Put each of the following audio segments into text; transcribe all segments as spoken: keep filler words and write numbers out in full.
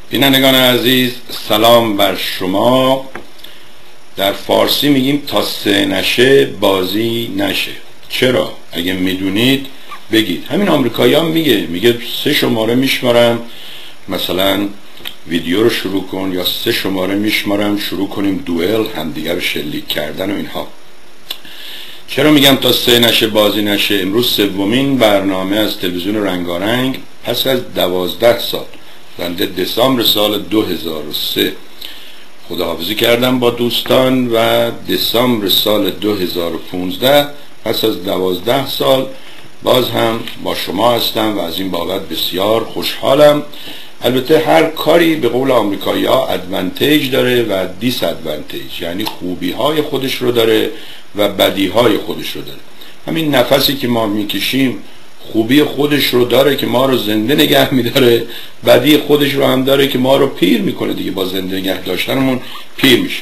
بینندگان عزیز، سلام بر شما. در فارسی میگیم تا سه نشه بازی نشه. چرا؟ اگه میدونید بگید. همین آمریکایی هم میگه میگه سه شماره میشمارم مثلا ویدیو رو شروع کن، یا سه شماره میشمارم شروع کنیم دوئل همدیگر رو شلیک کردن و اینها. چرا میگم تا سه نشه بازی نشه؟ امروز سومین برنامه از تلویزیون رنگارنگ پس از دوازده سال، بنده دسامبر سال دو هزار و سه خداحافظی کردم با دوستان و دسامبر سال دو هزار و پانزده پس از دوازده سال باز هم با شما هستم و از این بابت بسیار خوشحالم. البته هر کاری به قول آمریکایی ها ادوانتیج داره و دیس ادوانتیج، یعنی خوبی های خودش رو داره و بدی های خودش رو داره. همین نفسی که ما میکشیم خوبی خودش رو داره که ما رو زنده نگه میداره، بدی خودش رو هم داره که ما رو پیر میکنه دیگه. با زنده نگه داشتنمون پیر میشه.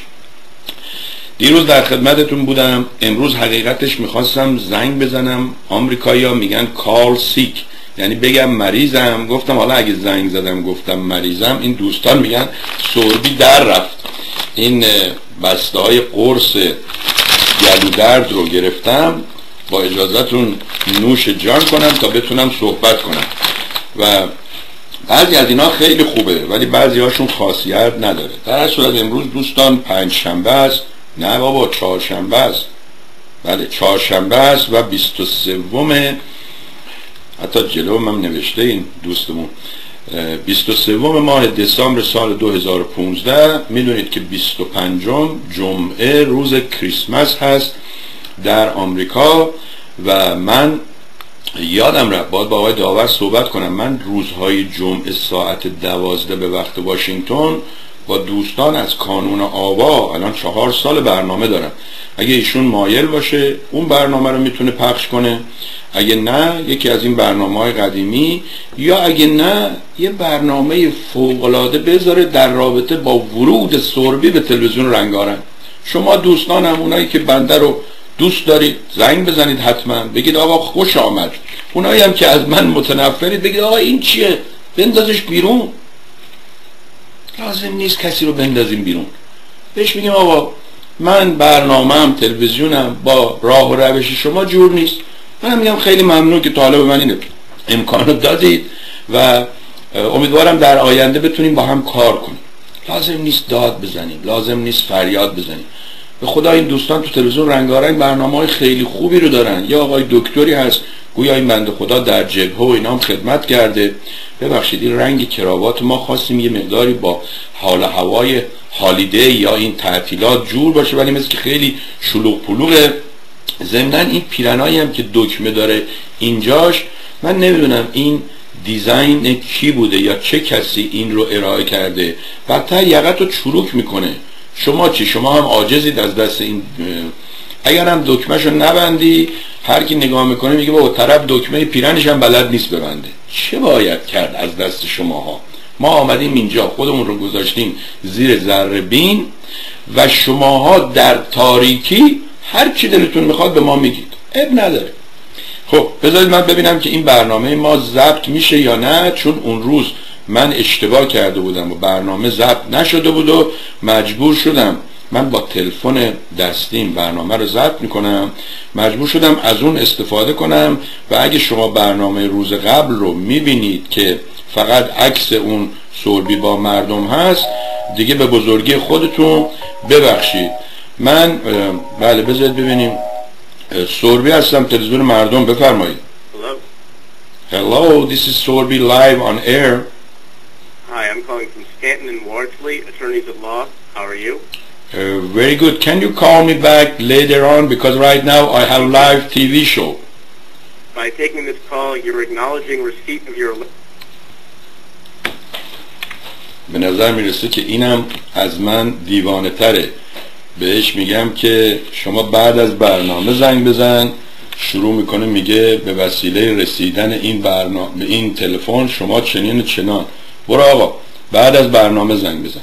دیروز در خدمتتون بودم. امروز حقیقتش میخواستم زنگ بزنم. آمریکایی ها میگن کال سیک، یعنی بگم مریضم. گفتم حالا اگه زنگ زدم گفتم مریضم، این دوستان میگن سربی در رفت. این بسته های قرص گلو درد رو گرفتم، با اجازهتون نوش جان کنم تا بتونم صحبت کنم. و بعضی از اینا خیلی خوبه ولی بعضی هاشون خاصیت نداره. در هر صورت امروز دوستان پنج شنبه است. نه بابا چهارشنبه است. بله چهارشنبه است و بیست و سوم، حتی جلوم هم نوشته این دوستمون، بیست و سوم ماه دسامبر سال دو هزار و پانزده. میدونید که بیست و پنجم جمعه روز کریسمس هست در آمریکا و من یادم رفت باید با آقای داور صحبت کنم. من روزهای جمعه ساعت دوازده به وقت واشنگتن با دوستان از کانون آوا الان چهار سال برنامه دارم. اگه ایشون مایل باشه اون برنامه رو میتونه پخش کنه، اگه نه یکی از این برنامه‌های قدیمی، یا اگه نه یه برنامه فوق‌العاده بذاره در رابطه با ورود سربی به تلویزیون رنگارنگ. شما دوستانم، اونایی که بنده رو دوست دارید زنگ بزنید، حتما بگید آقا خوش آمد. اونایی هم که از من متنفرید بگید آقا این چیه، بندازش بیرون. لازم نیست کسی رو بندازیم بیرون. بهش میگیم آقا من برنامه‌ام تلویزیونم با راه و روش شما جور نیست. من میگم خیلی ممنون که تا حالا به من این امکانو دادید و امیدوارم در آینده بتونیم با هم کار کنیم. لازم نیست داد بزنیم، لازم نیست فریاد بزنیم. به خدا این دوستان تو تلویزیون رنگارنگ برنامه‌های خیلی خوبی رو دارن. یا آقای دکتری هست گویا این بنده خدا در جبهه و اینا هم خدمت کرده. ببخشید این رنگ کراوات ما خواستیم یه مقداری با حال هوای هالیدی یا این تعطیلات جور باشه، ولی مثل که خیلی شلوغ پلوغه. ضمناً این پیرنایی هم که دکمه داره اینجاش، من نمیدونم این دیزاین کی بوده یا چه کسی این رو ارائه کرده. بدتر یقت رو چروک میکنه. شما چی؟ شما هم عاجزید از دست این. اگر هم دکمهشو نبندی هر کی نگاه میکنه میگه بابا طرف دکمه پیرنش هم بلد نیست ببنده. چه باید کرد از دست شماها؟ ما آمدیم اینجا خودمون رو گذاشتیم زیر ذره بین و شماها در تاریکی هر چی دلتون میخواد به ما میگید. اب نداره. خب بذارید من ببینم که این برنامه ما ضبط میشه یا نه، چون اون روز من اشتباه کرده بودم و برنامه ضبط نشده بود و مجبور شدم، من با تلفن دستیم برنامه رو ضبط میکنم، مجبور شدم از اون استفاده کنم. و اگه شما برنامه روز قبل رو میبینید که فقط عکس اون سربی با مردم هست، دیگه به بزرگی خودتون ببخشید. من بله بذارید ببینیم. سربی هستم تلویزیون مردم، بفرمایید. Hello. Hello, this is Sorby live on air. Hi, I'm calling from Stanton and Wardsley, attorneys at law. How are you? Uh, very good. Can you call me back later on, because right now I have a live T V show. By taking this call, you're acknowledging receipt of your... به نظر میرسه که اینم از من دیوانه تره. بهش میگم که شما بعد از برنامه زنگ بزن. شروع میکنه میگه به وسیله رسیدن این برنامه به این تلفن شما چنین چنان. برو آقا بعد از برنامه زنگ بزن.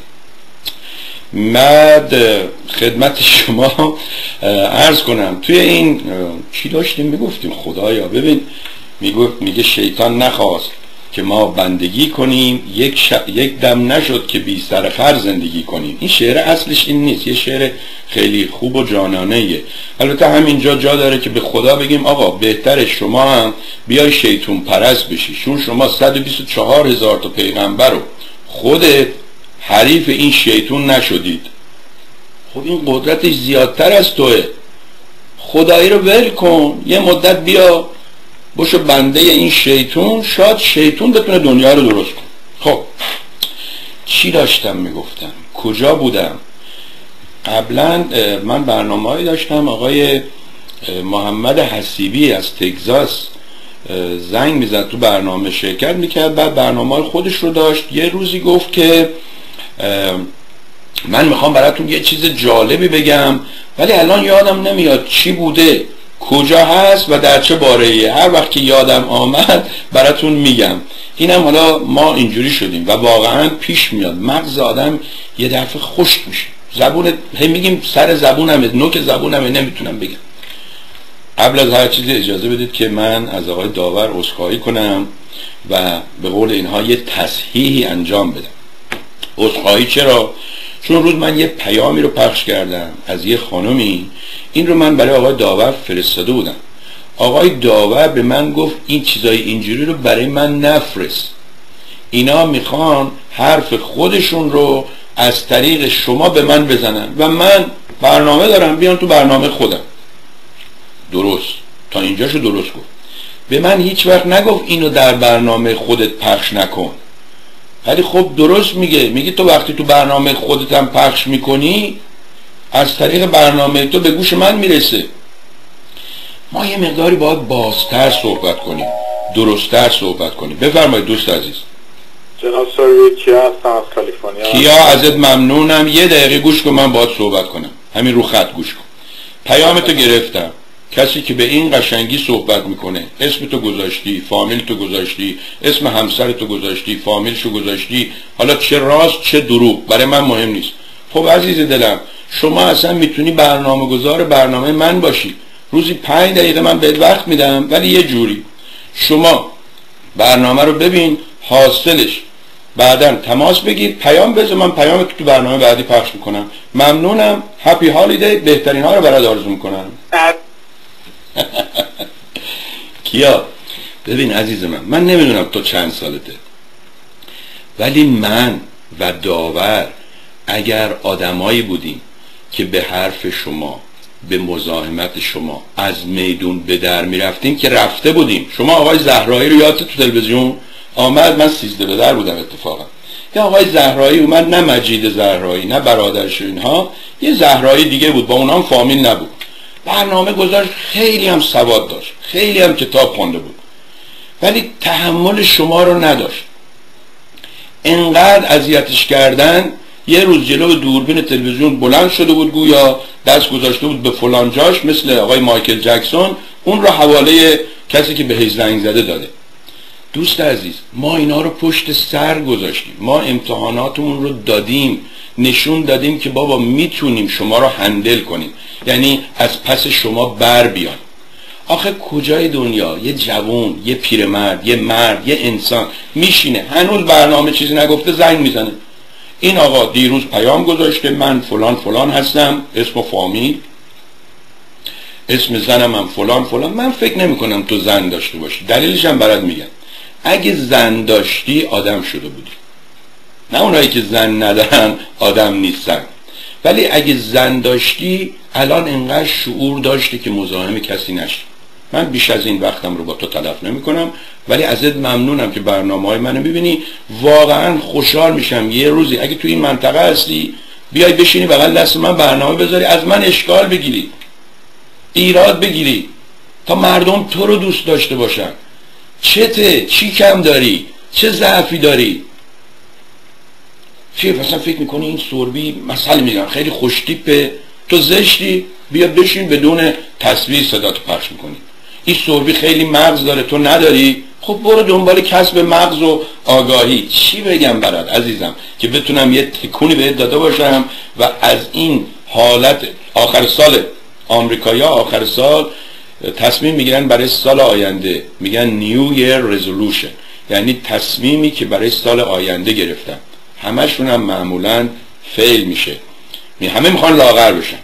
مد خدمت شما عرض کنم توی این چی داشتیم میگفتیم خدایا. ببین میگفت میگه شیطان نخواست که ما بندگی کنیم، یک, ش... یک دم نشد که بی سر خر زندگی کنیم. این شعر اصلش این نیست، یه شعر خیلی خوب و جانانه‌ایه. البته همینجا جا داره که به خدا بگیم آقا بهتر شما هم بیای شیطون پرست بشی، چون شما صد و بیست و چهار هزار تا پیغمبر رو خودت حریف این شیطون نشدید. خب این قدرتش زیادتر از توه. خدایی رو ول کن، یه مدت بیا باشو بنده این شیطون، شاید شیطون بتونه دنیا رو درست کن. خب چی داشتم میگفتم؟ کجا بودم؟ قبلا من برنامه‌ای داشتم، آقای محمد حسیبی از تگزاس زنگ میزد تو برنامه شرکت میکرد، بعد برنامه خودش رو داشت. یه روزی گفت که من میخوام براتون یه چیز جالبی بگم ولی الان یادم نمیاد چی بوده، کجا هست و در چه باره‌ایه. هر وقت که یادم آمد براتون میگم. اینم حالا ما اینجوری شدیم و واقعا پیش میاد مغز آدم یه دفعه خشک میشه. زبون هی میگیم سر زبونمه، نوک زبونمه، نمیتونم بگم. قبل از هر چیزی اجازه بدید که من از آقای داور عذرخواهی کنم و به قول اینها یه تصحیحی انجام بدم. عذرخواهی چرا؟ چون روز من یه پیامی رو پخش کردم از یه خانمی، این رو من برای آقای داور فرستاده بودم. آقای داور به من گفت این چیزای اینجوری رو برای من نفرست، اینا میخوان حرف خودشون رو از طریق شما به من بزنن و من برنامه دارم بیان تو برنامه خودم. درست، تا اینجاشو درست گفت. به من هیچ وقت نگفت اینو در برنامه خودت پخش نکن. ولی خب درست میگه، میگه تو وقتی تو برنامه خودت هم پخش میکنی از طریق برنامه تو به گوش من میرسه. ما یه مقداری باید بازتر صحبت کنیم، درستتر صحبت کنیم. بفرمایید دوست عزیز. جناب سروی کیا هستم از کالیفرنیا. کیا ازت ممنونم. یه دقیقه گوش کن، من باید صحبت کنم، همین رو خط گوش کن. پیامتو گرفتم. کسی که به این قشنگی صحبت میکنه، اسم تو گذاشتی، فامیل تو گذاشتی، اسم همسر تو گذاشتی، فامیلشو گذاشتی، حالا چه راست چه دروغ برای من مهم نیست. خب عزیز دلم، شما اصلا میتونی برنامه گذار برنامه من باشی. روزی پنج دقیقه من بهت وقت میدم، ولی یه جوری شما برنامه رو ببین، حاصلش بعداً تماس بگیر، پیام بذار، من پیام تو برنامه بعدی پخش میکنم. ممنونم. هپی هالیدی، بهترین ها رو برات آرزو میکنم. کیا ببین عزیز من، من نمیدونم تو چند سالته، ولی من و داور اگر آدمایی بودیم که به حرف شما، به مزاحمت شما از میدون به در میرفتیم که رفته بودیم. شما آقای زهرایی رو یادت تو تلویزیون آمد؟ من سیزده به در بودم اتفاقا. یه آقای زهرایی اومد، نه مجید زهرایی نه برادرش اینها، یه زهرایی دیگه بود، با اونام فامیل نبود. برنامه گذاشت، خیلی هم سواد داشت، خیلی هم کتاب خونده بود، ولی تحمل شما رو نداشت. انقدر اذیتش کردن، یه روز جلو دوربین تلویزیون بلند شده بود، گویا دست گذاشته بود به فلان جاش، مثل آقای مایکل جکسون، اون رو حواله کسی که به زنگ زده داده. دوست عزیز، ما اینا رو پشت سر گذاشتیم، ما امتحاناتمون رو دادیم، نشون دادیم که بابا میتونیم شما رو هندل کنیم، یعنی از پس شما بر بیان. آخه کجای دنیا یه جوون، یه پیرمرد، یه مرد، یه انسان میشینه هنوز برنامه چیزی نگفته زنگ میزنه، این آقا دیروز پیام گذاشته من فلان فلان هستم، اسم و فامیل، اسم زنم هم فلان فلان. من فکر نمی کنم تو زن داشته باشی، دلیلش هم برات میگم. اگه زن داشتی آدم شده بودی، نه اونایی که زن ندارن آدم نیستن. ولی اگه زن داشتی الان انقدر شعور داشتی که مزاحم کسی نشی. من بیش از این وقتم رو با تو تلف نمی کنم، ولی ازت ممنونم که برنامه های منو ببینی. واقعا خوشحال میشم یه روزی اگه تو این منطقه هستی بیای بشینی بغل دست من برنامه بذاری، از من اشکال بگیری، ایراد بگیری، تا مردم تو رو دوست داشته باشن. چته؟ چی کم داری؟ چه ضعفی داری؟ چیه مثلا فکر میکنی این سوربی مثلا میگم خیلی خوشتیپه، تو زشتی، بیا بشین بدون تصویر صداتو پخش میکنی. این سوربی خیلی مغز داره تو نداری، خب برو دنبال کسب مغز و آگاهی. چی بگم برات عزیزم که بتونم یه تکونی بهت داده باشم و از این حالت آخر سال آمریکایی‌ها آخر سال تصمیم میگیرن برای سال آینده، میگن نیو ایر رزولوشن، یعنی تصمیمی که برای سال آینده گرفتم. همشون هم معمولاً فیل میشه، همه میخوان لاغر بشن.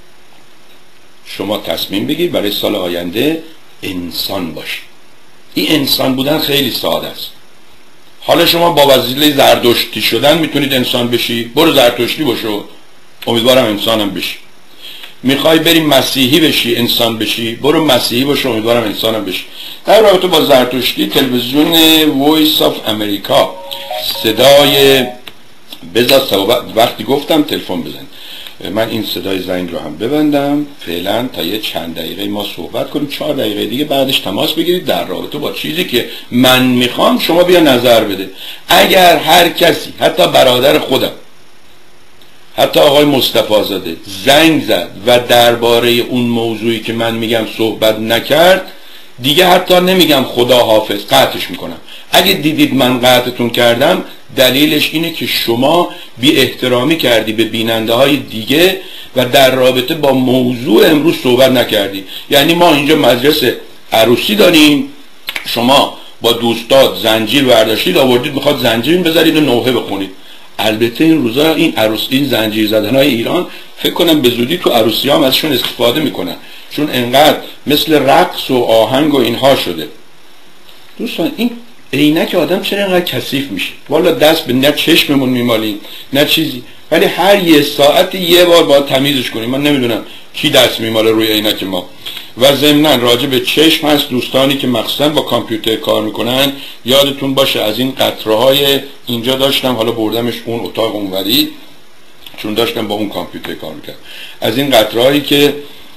شما تصمیم بگیر برای سال آینده انسان باشی. این انسان بودن خیلی ساده است. حالا شما با وسیله زرتشتی شدن میتونید انسان بشی، برو زرتشتی باشو، امیدوارم انسانم بشی. میخوای بری مسیحی بشی، انسان بشی، برو مسیحی باشو، امیدوارم انسانم بشی. در رابطه با زرتشتی، تلویزیون وایس آف امریکا صدای بذار وقتی گفتم تلفن بزن، من این صدای زنگ رو هم ببندم فعلا تا یه چند دقیقه ما صحبت کنیم، چهار دقیقه دیگه بعدش تماس بگیرید در رابطه با چیزی که من میخوام شما بیا نظر بده. اگر هر کسی، حتی برادر خودم، حتی آقای مصطفی زاده زنگ زد و درباره اون موضوعی که من میگم صحبت نکرد، دیگه حتی نمیگم خدا حافظ، قطعش میکنم. اگه دیدید من قطعتون کردم، دلیلش اینه که شما بی احترامی کردی به بیننده های دیگه و در رابطه با موضوع امروز صحبت نکردی. یعنی ما اینجا مجلس عروسی داریم، شما با دوستات زنجیر برداشتید آوردید میخواد زنجیر بذارید و نوحه بخونید. البته این روزا این عروسی، این زنجیر زدن های ایران فکر کنم به زودی تو عروسی هم ازشون استفاده میکنن، چون انقدر مثل رقص و آهنگ و اینها شده. دوستان این عینک آدم چرا اینقدر کثیف میشه؟ والا دست به نه چشممون میمالیم نه چیزی، ولی هر یه ساعت یه بار باید تمیزش کنیم. من نمیدونم کی دست میماله روی عینک ما. و ضمناً راجع به چشم هست، دوستانی که مخصوصا با کامپیوتر کار میکنن یادتون باشه از این قطره های اینجا داشتم، حالا بردمش اون اتاق اونوری چون داشتم با اون کامپیوتر کار میکردم، از این قطره هایی که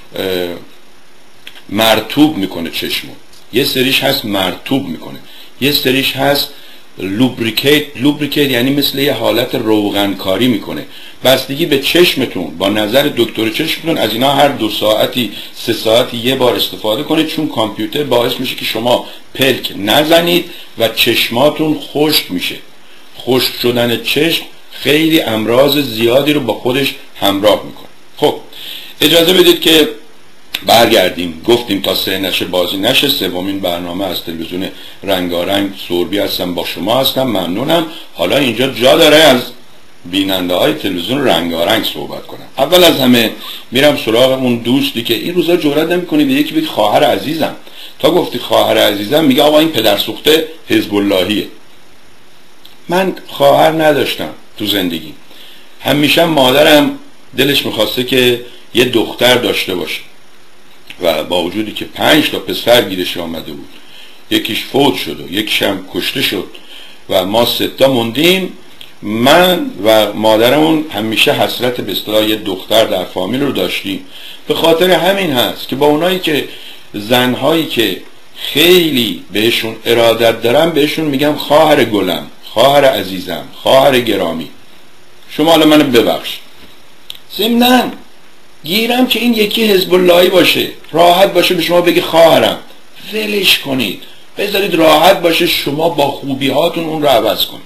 مرطوب میکنه چشمو. یه سریش هست مرطوب میکنه، یه سریش هست لوبریکیت. لوبریکیت یعنی مثل یه حالت روغنکاری میکنه. بستگی به چشمتون، با نظر دکتر چشمتون از اینا هر دو ساعتی سه ساعتی یه بار استفاده کنید، چون کامپیوتر باعث میشه که شما پلک نزنید و چشماتون خشک میشه. خشک شدن چشم خیلی امراض زیادی رو با خودش همراه میکنه. خب اجازه بدید که برگردیم. گفتیم تا سه نشه بازی نشه، سومین برنامه از تلویزیون رنگارنگ سوربی هستم، با شما هستم، ممنونم. حالا اینجا جا داره از بیننده های تلویزیون رنگارنگ صحبت کنم. اول از همه میرم سراغ اون دوستی که این روزا جرئت نمی‌کنه به یکی بگه خواهر عزیزم. تا گفتی خواهر عزیزم میگه آقا این پدر سوخته حزب اللهیه. من خواهر نداشتم تو زندگی. همیشه مادرم دلش می‌خواسته که یه دختر داشته باشه و با وجودی که پنج تا پسر گیرش آمده بود، یکیش فوت شد و یکیش هم کشته شد و ما سه تا موندیم، من و مادرمون همیشه حسرت به اصطلاح یه دختر در فامیل رو داشتیم. به خاطر همین هست که با اونایی که زنهایی که خیلی بهشون ارادت دارم بهشون میگم خواهر گلم، خواهر عزیزم، خواهر گرامی. شما حالا منو ببخش. ضمناً گیرم که این یکی حزب اللهی باشه، راحت باشه به شما بگی خواهرم، ولش کنید، بذارید راحت باشه، شما با خوبی هاتون اون رو عوض کنید.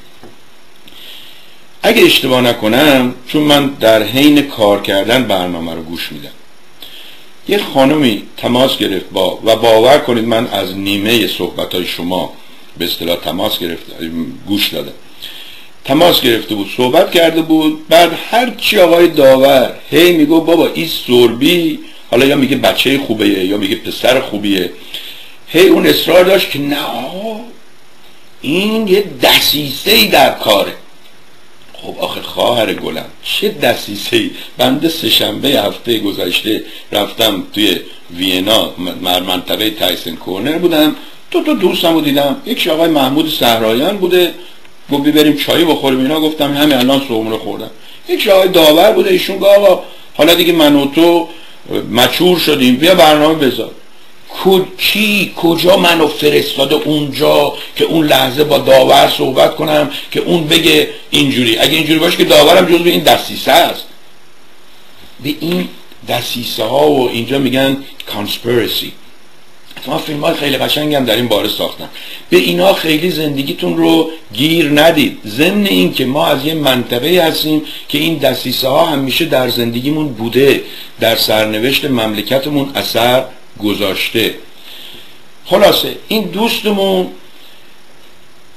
اگه اشتباه نکنم، چون من در حین کار کردن برنامه رو گوش میدم، یه خانمی تماس گرفت با و باور کنید من از نیمه صحبت‌های شما به اصطلاح تماس گرفت گوش دادم. تماس گرفته بود، صحبت کرده بود، بعد هر چی آقای داور هی میگو بابا این سوربی، حالا یا میگه بچه خوبیه یا میگه پسر خوبیه، هی اون اصرار داشت که نه این یه دسیسه‌ای در کاره. خب آخه خواهر گلم چه دسیسه‌ای؟ بنده سه شنبه هفته گذشته رفتم توی وینا، منطقه تایسن کورنر بودم، دو تا دوستم رو دیدم، یکی آقای محمود صحرایان بوده، گفت بریم چایی بخوریم اینا، گفتم همین الان صبحونه رو خوردم. یک آقای داور بوده، ایشون گفت آقا حالا دیگه من و تو مچور شدیم، بیا برنامه بذار. کی کجا منو فرستاده اونجا که اون لحظه با داور صحبت کنم که اون بگه اینجوری؟ اگه اینجوری باشه که داورم جزو این دسیسه است. به این دسیسه ها و اینجا میگن کانسپیرسی، ما فیلم های خیلی قشنگ هم در این باره ساختن، به اینا خیلی زندگیتون رو گیر ندید. ضمن این که ما از یه منطقه هستیم که این دسیسه ها همیشه در زندگیمون بوده، در سرنوشت مملکتمون اثر گذاشته. خلاصه این دوستمون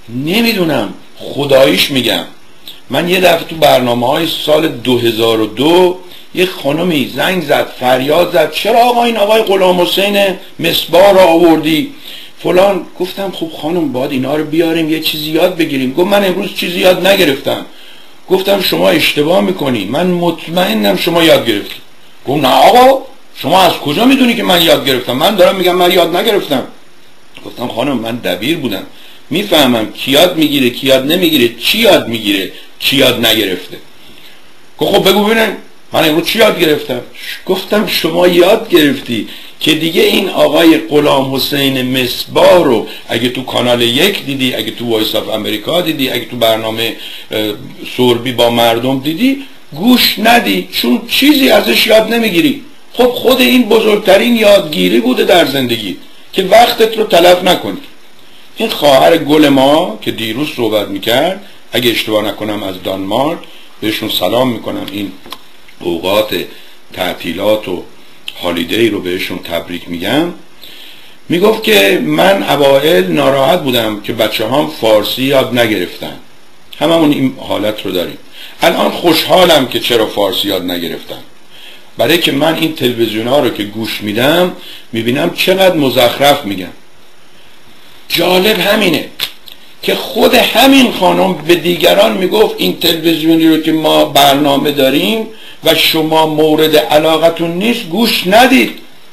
نمیدونم، خداییش میگم من یه دفعه تو برنامه های سال دو هزار و دو یه خانمی زنگ زد، فریاد زد چرا آقا این آقای غلام حسین مصباح رو آوردی فلان. گفتم خب خانم باید اینا رو بیاریم یه چیزی یاد بگیریم. گفت من امروز چیزی یاد نگرفتم. گفتم شما اشتباه میکنی، من مطمئنم شما یاد گرفتی. گفت نه آقا شما از کجا میدونی که من یاد گرفتم؟ من دارم میگم من یاد نگرفتم. گفتم خانم من دبیر بودم، میفهمم کی یاد میگیره کی یاد نمیگیره، چی یاد میگیره چی یاد نگرفته. گفت خب بگو ببینم من امروز چی یاد گرفتم. گفتم شما یاد گرفتی که دیگه این آقای غلام حسین مصباح رو اگه تو کانال یک دیدی، اگه تو وایس آف امریکا دیدی، اگه تو برنامه سوربی با مردم دیدی، گوش ندی، چون چیزی ازش یاد نمیگیری. خب خود این بزرگترین یادگیری بوده در زندگی که وقتت رو تلف نکنی. این خواهر گل ما که دیروز صحبت میکرد، اگه اشتباه نکنم از دانمارک، بهشون سلام میکنم، این اوقات تعطیلات و هالیدی رو بهشون تبریک میگم. میگفت که من اوائل ناراحت بودم که بچه هم فارسی یاد نگرفتن، هممون این حالت رو داریم. الان خوشحالم که چرا فارسی یاد نگرفتن، برای که من این تلویزیون ها رو که گوش میدم میبینم چقدر مزخرف میگن. جالب همینه که خود همین خانم به دیگران میگفت این تلویزیونی رو که ما برنامه داریم و شما مورد علاقتون نیست گوش ندید.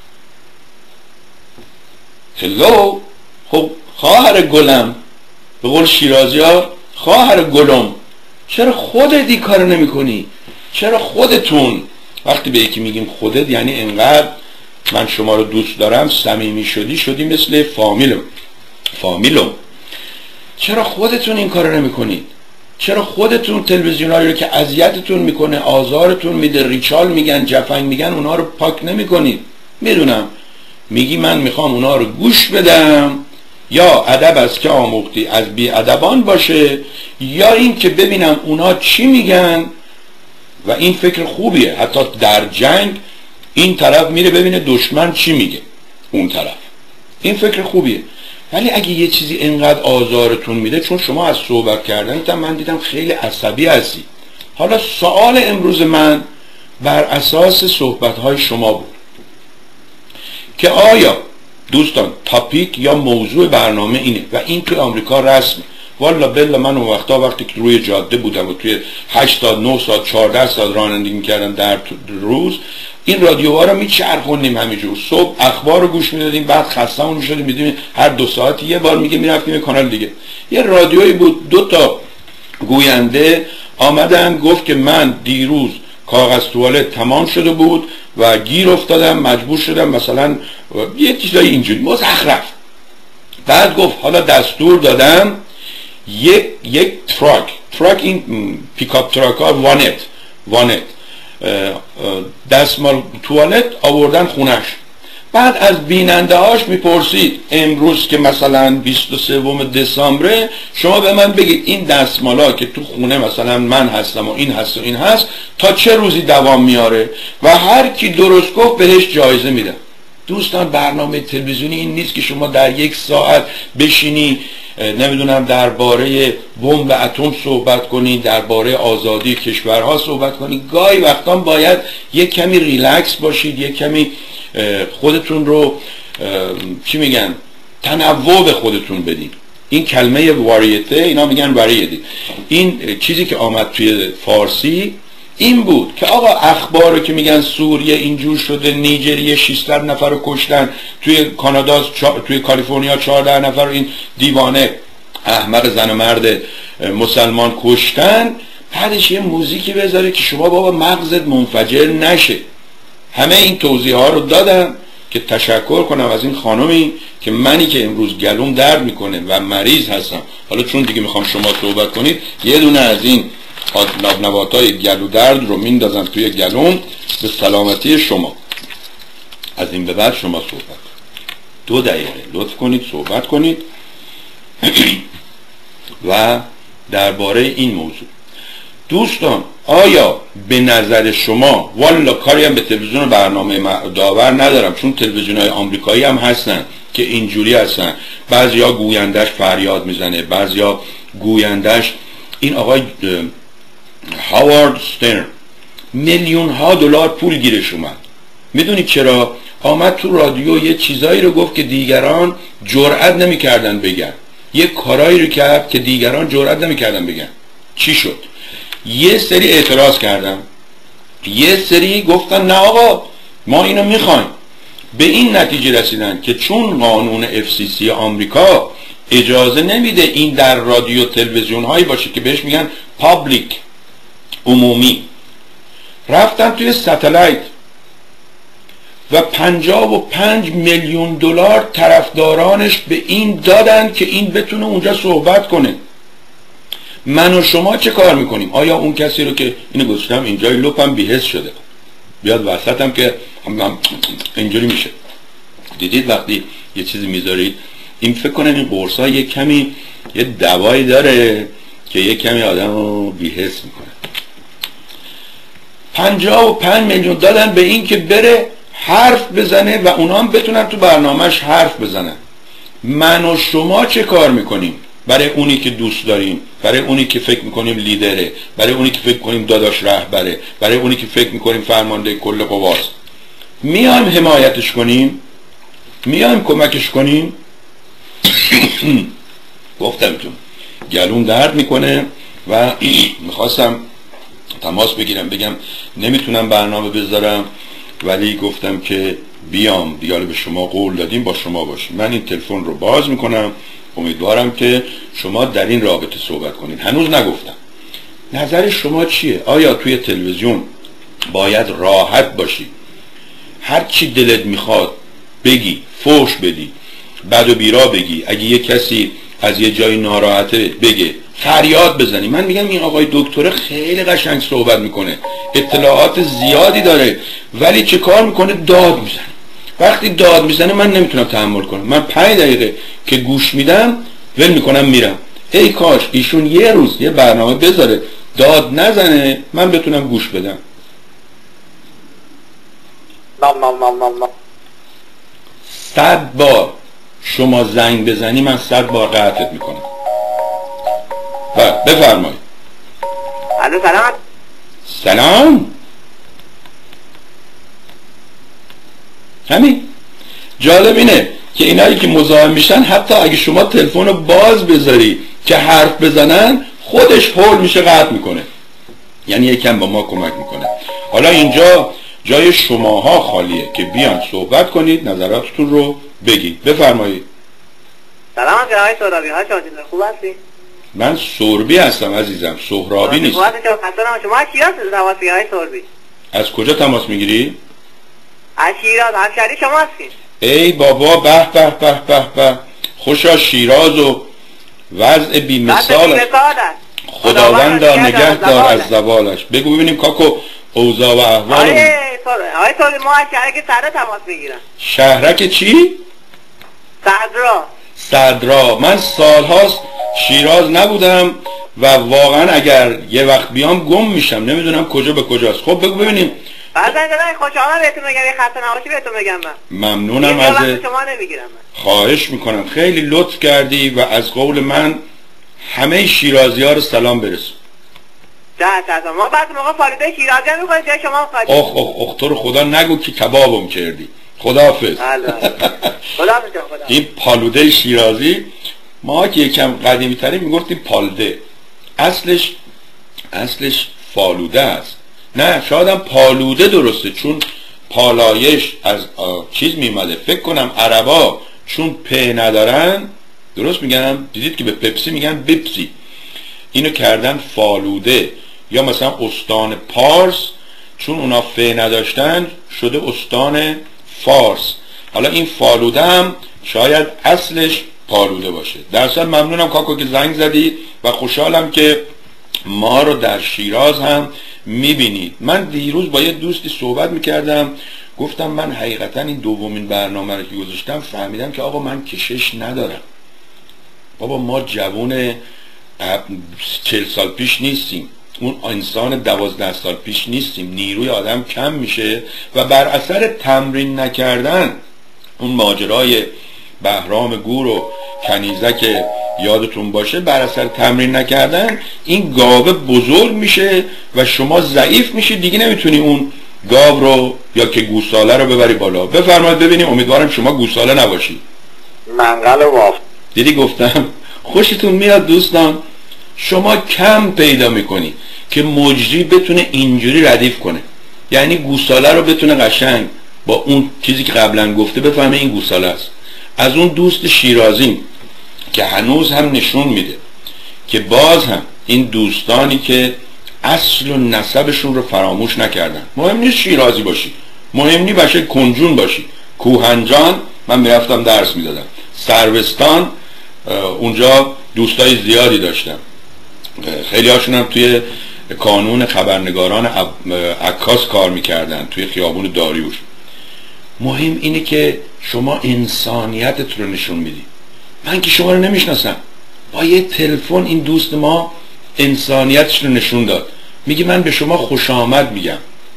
هلو، خب خواهر گلم، به قول شیرازی ها خواهر گلم، چرا خودت این کار نمی کنی؟ چرا خودتون وقتی به یکی میگیم خودت یعنی انقدر من شما رو دوست دارم صمیمی شدی شدی مثل فامیلم فامیلم چرا خودتون این کار نمی کنید؟ چرا خودتون تلویزیونایی رو که اذیتتون میکنه، آزارتون میده، ریچال میگن، جفنگ میگن، اونا رو پاک نمی کنید؟ میدونم میگی من میخوام اونا رو گوش بدم، یا ادب از که آموختی از بی ادبان باشه، یا این که ببینم اونا چی میگن. و این فکر خوبیه، حتی در جنگ این طرف میره ببینه دشمن چی میگه اون طرف، این فکر خوبیه. ولی اگه یه چیزی انقدر آزارتون میده، چون شما از صحبت کردن من دیدم خیلی عصبی هستی. حالا سوال امروز من بر اساس صحبت‌های شما بود که آیا دوستان تاپیک یا موضوع برنامه اینه و این توی آمریکا رسمه. والا بلا من اون وقتا وقتی که روی جاده بودم و توی هشت ساعت نه ساعت چهارده ساعت رانندگی میکردم در روز، این رادیوها رو میچرخوندیم همینجور، صبح اخبار رو گوش میدادیم، بعد خسته‌مون میشدیم میدیم هر دو ساعت یه بار میگه میرفتیم کانال دیگه. یه رادیویی بود دو تا گوینده آمدن گفت که من دیروز کاغذ توالت تمام شده بود و گیر افتادم، مجبور شدم مثلا یه چیزای اینجوری مزخرف. بعد گفت حالا دستور دادم یک یک تراک تراک این پیکاپ تراک ها وانت وانت دستمال توالت آوردن خونش. بعد از بیننده هاش میپرسید امروز که مثلا بیست و سوم دسامبر شما به من بگید این دستمالا که تو خونه مثلا من هستم و این هست و این هست تا چه روزی دوام میاره و هر کی درست گفت بهش جایزه میدم. دوستان برنامه تلویزیونی این نیست که شما در یک ساعت بشینی نمیدونم درباره بمب اتم صحبت کنی، درباره آزادی کشورها صحبت کنی. گاهی وقتا باید یک کمی ریلکس باشید، یک کمی خودتون رو چی میگن تنوع به خودتون بدین. این کلمه واریته اینا میگن واریتی، این چیزی که آمد توی فارسی این بود که آقا اخبار رو که میگن سوریه اینجور شده، نیجریه ششصد نفر رو کشتن، توی کانادا توی کالیفرنیا چهارده نفر رو این دیوانه احمق زن و مرد مسلمان کشتن. بعدش یه موزیکی بذاره که شما بابا مغزت منفجر نشه. همه این توضیح ها رو دادم که تشکر کنم از این خانمی که منی که امروز گلوم درد میکنه و مریض هستم، حالا چون دیگه میخوام شما صحبت کنید یه دونه از این نباتای گلو درد رو میندازم توی گلوم به سلامتی شما. از این به بعد شما صحبت دو دقیقه لطف کنید صحبت کنید و درباره این موضوع. دوستان آیا به نظر شما، والا کاری هم به تلویزیون برنامه داور ندارم چون تلویزیون‌های آمریکایی هم هستن، که اینجوری هستن. بعضیا گویندش فریاد میزنه، بعضیا گویندش این آقای هاوارد استرن میلیون ها دلار پول گیرش اومد. میدونی چرا؟ آمد تو رادیو یه چیزایی رو گفت که دیگران جرئت نمیکردن بگن، یه کارایی رو کرد که دیگران جرئت نمیکردن بگن. چی شد؟ یه سری اعتراض کردن، یه سری گفتن نه آقا ما اینو میخوایم. به این نتیجه رسیدن که چون قانون اف سی سی آمریکا اجازه نمیده این در رادیو تلویزیون هایی باشه که بهش میگن پابلیک، عمومی، رفتن توی ستلایت و پنجاه و پنج میلیون دلار طرفدارانش به این دادن که این بتونه اونجا صحبت کنه. من و شما چه کار میکنیم؟ آیا اون کسی رو که اینو گذاشتم اینجای لپم بی‌حس شده بیاد وسطم که هم اینجوری میشه؟ دیدید وقتی یه چیزی میذارید این فکر کنن این قرصا یه کمی یه دوایی داره که یه کمی آدم رو بی‌حس میکنه. پنجاه و پنج میلیون دادن به این که بره حرف بزنه و اونا هم بتونن تو برنامهش حرف بزنن. من و شما چه کار میکنیم؟ برای اونی که دوست داریم، برای اونی که فکر میکنیم لیدره، برای اونی که فکر میکنیم داداش رهبره، برای اونی که فکر میکنیم فرمانده کل قواست، میایم حمایتش کنیم؟ میایم کمکش کنیم؟ گفتم تو گلوم درد میکنه و میخواستم تماس بگیرم بگم نمیتونم برنامه بذارم، ولی گفتم که بیام دیگه، به شما قول دادیم با شما باشیم. من این تلفن رو باز میکنم، امیدوارم که شما در این رابطه صحبت کنید. هنوز نگفتم نظر شما چیه؟ آیا توی تلویزیون باید راحت باشی هر چی دلت میخواد بگی، فوش بدی، بد و بیرا بگی، اگه یه کسی از یه جای ناراحته بگه فریاد بزنی؟ من میگم این آقای دکتر خیلی قشنگ صحبت میکنه، اطلاعات زیادی داره، ولی چه کار میکنه؟ داد میزنه. وقتی داد میزنه من نمیتونم تحمل کنم. من پنج دقیقه که گوش میدم ول میکنم میرم. ای کاش ایشون یه روز یه برنامه بذاره داد نزنه من بتونم گوش بدم. نه نه نه نه نه صد بار شما زنگ بزنی من صد بار قطعت میکنم. بله بفرمایید. الو سلام. سلام. همین جالب اینه که اینایی که مزاحم میشن حتی اگه شما تلفن رو باز بذاری که حرف بزنن خودش هول میشه قطع میکنه، یعنی یکم با ما کمک میکنه. حالا اینجا جای شماها خالیه که بیان صحبت کنید، نظراتتون رو بگید. بفرمایید. سلام آقای سهرابی، ها شما خوب هستی؟ من سوربی هستم عزیزم، سهرابی نیست. شما از شیراز تماس میگیری آقای سوربی؟ از کجا تماس میگیری؟ از شیراز، همشهری شما هستین. ای بابا به به به به به، خوشا شیراز و وضع بی مثال خداوند نگهدار از زوالش. بگو ببینیم کاکو اوضاع و احوال. آقای سوربی ما از شهرک صدرا تماس میگیرم. شهرک چی؟ صدرا. صدرا. من سالهاست شیراز نبودم و واقعا اگر یه وقت بیام گم میشم، نمیدونم کجا به کجاست. خب بگو ببینیم. بعضی دادن خوشحالم بهتون میگم، یه خسته نباشی بهتون میگم. من ممنونم از شما نمیگیرم. خواهش میکنم، خیلی لطف کردی و از قول من همه شیرازی ها رو سلام برسون. ده تا ما بعد موقع فالوده شیرازی هم میکنید جای شما خواهید. اخ اخ اخ تو رو خدا نگو که کبابم کردی. خداحافظ. خدا این پالوده شیرازی ما که یکم قدیمی تری میگفتیم پالده، اصلش اصلش فالوده است. نه شاید هم پالوده درسته، چون پالایش از چیز میمده. فکر کنم عربا چون پ ندارن، درست میگن، دیدید که به پپسی میگن بپسی، اینو کردن فالوده. یا مثلا استان پارس چون اونا ف نداشتن شده استان فارس. حالا این فالوده هم شاید اصلش پالوده باشه. در اصل ممنونم کاکو که زنگ زدی و خوشحالم که ما رو در شیراز هم میبینید. من دیروز با یه دوستی صحبت میکردم، گفتم من حقیقتا این دومین برنامه رو که گذاشتم فهمیدم که آقا من کشش ندارم. بابا ما جوان چهل سال پیش نیستیم، اون انسان دوازده سال پیش نیستیم. نیروی آدم کم میشه و بر اثر تمرین نکردن اون ماجرای بهرام گور و کنیزک یادتون باشه، بر اثر تمرین نکردن این گاوه بزرگ میشه و شما ضعیف میشی، دیگه نمیتونی اون گاو رو یا که گوساله رو ببری بالا. بفرمایید ببینیم، امیدوارم شما گوساله نباشی. منقل واف. دیدی گفتم خوشتون میاد دوستان؟ شما کم پیدا میکنی که مجری بتونه اینجوری ردیف کنه، یعنی گوساله رو بتونه قشنگ با اون چیزی که قبلا گفته بفهمه این گوساله است. از اون دوست شیرازی که هنوز هم نشون میده که باز هم این دوستانی که اصل و نسبشون رو فراموش نکردن، مهم نیست شیرازی باشی، مهم نیست بشه کنجون باشی. کوهنجان من میرفتم درس میدادم، سروستان اونجا دوستای زیادی داشتم، خیلی هاشون هم توی کانون خبرنگاران عکاس کار میکردن توی خیابون داریوش. مهم اینه که شما انسانیتت رو نشون میدی. من که شما رو نمیشناسم، با یه تلفن این دوست ما انسانیتش رو نشون داد، میگه من به شما خوش آمد میگم،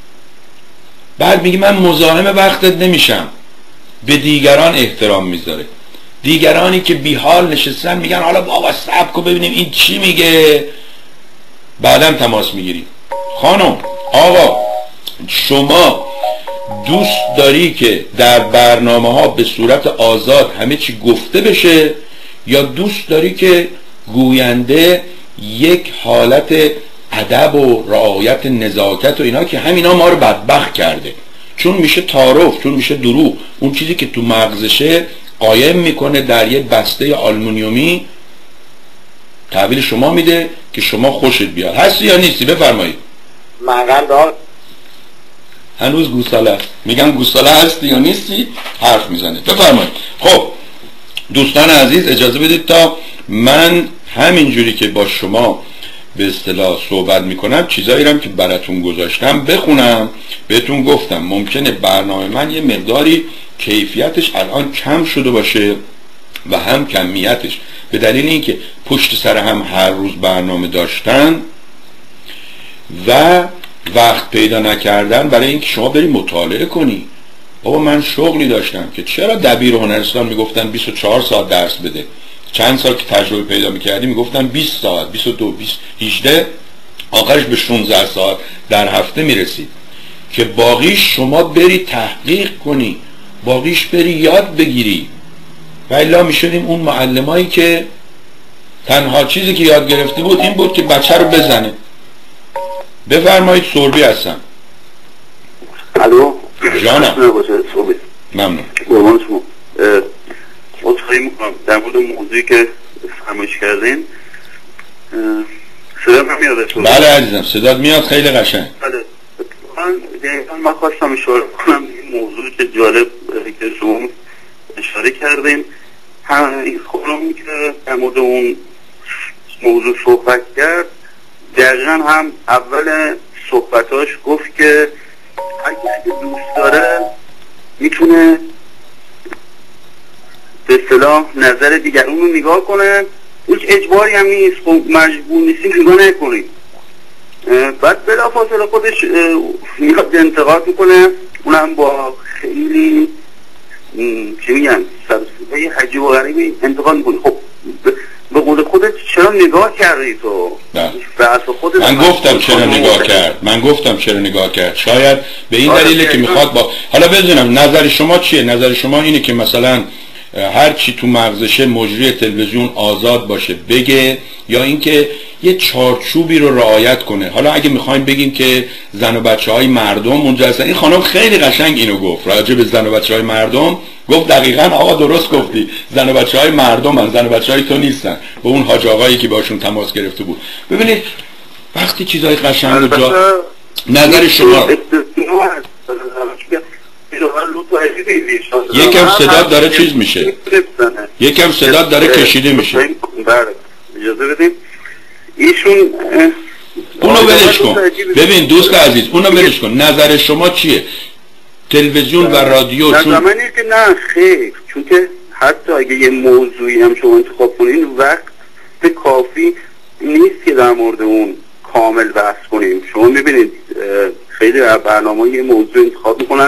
بعد میگه من مزاحم وقتت نمیشم، به دیگران احترام میذاره. دیگرانی که بیحال نشستن میگن حالا بابا صبر کن ببینیم این چی میگه، بعداً تماس میگیریم. خانم آقا، شما دوست داری که در برنامه ها به صورت آزاد همه چی گفته بشه، یا دوست داری که گوینده یک حالت ادب و رعایت نزاکت و اینا که همینا ما رو بدبخت کرده، چون میشه تعارف، چون میشه دروغ، اون چیزی که تو مغزشه قایم میکنه در یه بسته آلومینیومی، تحویل شما میده که شما خوشت بیاد. هستی یا نیستی؟ بفرمایید. منقل دار. هنوز گوساله است. میگم گوساله هستی یا نیستی؟ حرف میزنه. بفرمایید. خب دوستان عزیز اجازه بدید تا من همینجوری که با شما به اصطلاح صحبت میکنم چیزایی رو که براتون گذاشتم بخونم. بهتون گفتم ممکنه برنامه من یه مقداری کیفیتش الان کم شده باشه و هم کمیتش، به دلیل اینکه پشت سر هم هر روز برنامه داشتن و وقت پیدا نکردن برای اینکه شما بری مطالعه کنی. بابا من شغلی داشتم که چرا دبیر هنرستان میگفتن بیست و چهار ساعت درس بده، چند سال که تجربه پیدا میکردی میگفتن بیست ساعت، بیست و دو، بیست، هجده، آخرش به شانزده ساعت در هفته میرسید که باقیش شما بری تحقیق کنی، باقیش بری یاد بگیری. و الا میشدیم اون معلمایی که تنها چیزی که یاد گرفته بود این بود که بچه رو بزنه. بفرمایید. سربی هستم. الو جانم. ممنون. قربان شما. عذرخواهی میکنم در مورد موضوعی که فرمایش کردین. صدا من میاد؟ بله عزیزم صدات میاد، خیلی قشنگ. بله. من من خواستم اشاره کنم این موضوعی که جالب که شما اشاره کردین، هم این خانمی که در مورد اون موضوع صحبت کرد دقیقا هم اول صحبتاش گفت که هر کسی که دوست داره میتونه به اصطلاح نظر دیگران رو نگاه کنه، هیچ اجباری هم نیست، مجبور نیستیم نگاه نکنیم. بعد بلافاصله خودش میاد انتقاد میکنه، اونم با خیلی چی میگن سرسوبه حجی و غریبی انتقاد میکنه. خب به قول خودت چرا نگاه کردی تو؟ من گفتم چرا نگاه کرد، من گفتم چرا نگاه کرد، شاید به این دلیله که میخواد با حالا بدونم نظر شما چیه. نظر شما اینه که مثلا هر چی تو مغزشه مجری تلویزیون آزاد باشه بگه، یا اینکه یه چارچوبی رو رعایت کنه. حالا اگه میخوایم بگیم که زن و بچه های مردم اونجا هستن، این خانم خیلی قشنگ اینو گفت راجع به زن و بچه های مردم، گفت دقیقاً آقا درست گفتی، زن و بچه های مردم هستن، زن و بچه های تو نیستن، به اون حاج آقایی که باشون تماس گرفته بود. ببینید وقتی چیزای قشنگ رو جا نظر شما یکم صدا داره چیز میشه، یکم صدا داره کشیده میشه. اجازه بدید ایشون اونو ولش کن. ببین دوست عزیز اونو ولش کن. نظر شما چیه؟ تلویزیون و رادیو چون نظر من اینه که نه خیر، چون که حتی اگه یه موضوعی هم شما انتخاب کنین وقت کافی نیست که در مورد اون کامل بحث کنیم. شما میبینید خیلی برنامه یه موضوع انتخاب میکنن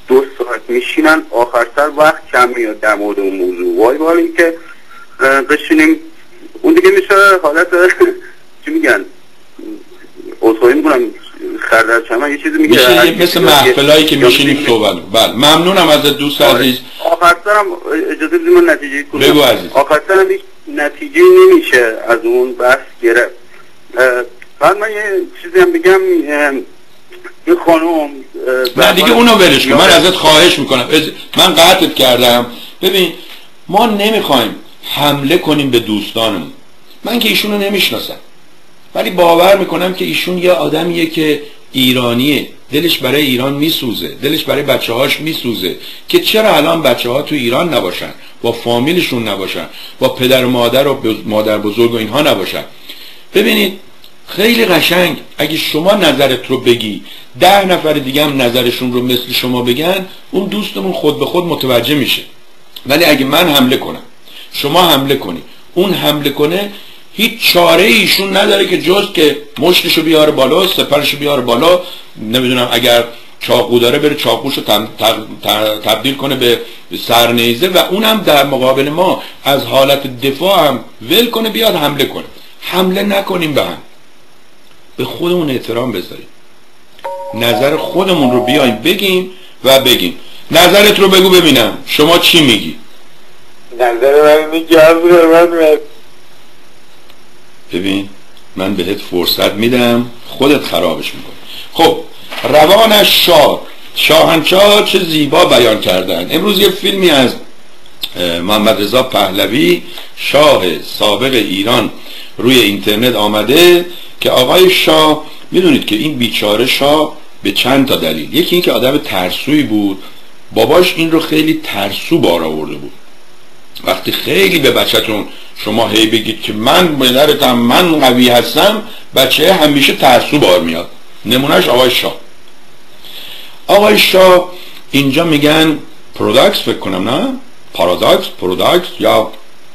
دو ساعت میشینن، آخر سر وقت کم میاد در مورد اون موضوع. وای وای این که بشینیم اون دیگه میشه حالت چی میگن اصولی میکنم خردر چمن یه چیزی میگه مثل محفلایی که میشینیم صحبت. بله ممنونم از دوست عزیز. آخر سرم اجازه بدید من نتیجه کنم. بگو عزیز. آخر سرم هیچ نتیجه نمیشه از اون بحث گرفت. بعد من یه چیزی هم بگم، این خانم نه دیگه اونو ولش کن، من ازت خواهش میکنم، من قطعت کردم. ببین ما نمیخوایم حمله کنیم به دوستانمون. من که ایشونو نمیشناسم ولی باور میکنم که ایشون یه آدمیه که ایرانیه، دلش برای ایران میسوزه، دلش برای بچه هاش میسوزه که چرا الان بچه ها تو ایران نباشن، با فامیلشون نباشن، با پدر و مادر و مادر بزرگ و اینها نباشن. ببینید خیلی قشنگ اگه شما نظرت رو بگی ده نفر دیگه هم نظرشون رو مثل شما بگن، اون دوستمون خود به خود متوجه میشه. ولی اگه من حمله کنم، شما حمله کنی، اون حمله کنه، هیچ چاره ایشون نداره که جز که مشتشو بیاره بالا، سپرشو بیاره بالا، نمیدونم اگر چاقو داره بره چاقوشو تبدیل کنه به سرنیزه و اونم در مقابل ما از حالت دفاع هم ول کنه بیاد حمله کنه. حمله نکنیم به هم، به خودمون احترام بذاریم، نظر خودمون رو بیایم بگیم و بگیم. نظرت رو بگو ببینم شما چی میگی؟ نظر من میگم من ببین من بهت فرصت میدم خودت خرابش میکنی. خب روانش شاد، شاهنشاه چه زیبا بیان کردن. امروز یه فیلمی از محمد رضا پهلوی شاه سابق ایران روی اینترنت آمده که آقای شاه، میدونید که این بیچاره شاه به چند تا دلیل، یکی این که آدم ترسوی بود، باباش این رو خیلی ترسو بار آورده بود. وقتی خیلی به بچه‌تون شما هی بگید که من مادرتم، من قوی هستم، بچه همیشه ترسو بار میاد. نمونهش آقای شاه. آقای شاه اینجا میگن پروداکس، فکر کنم نه پاراداکس پروداکس یا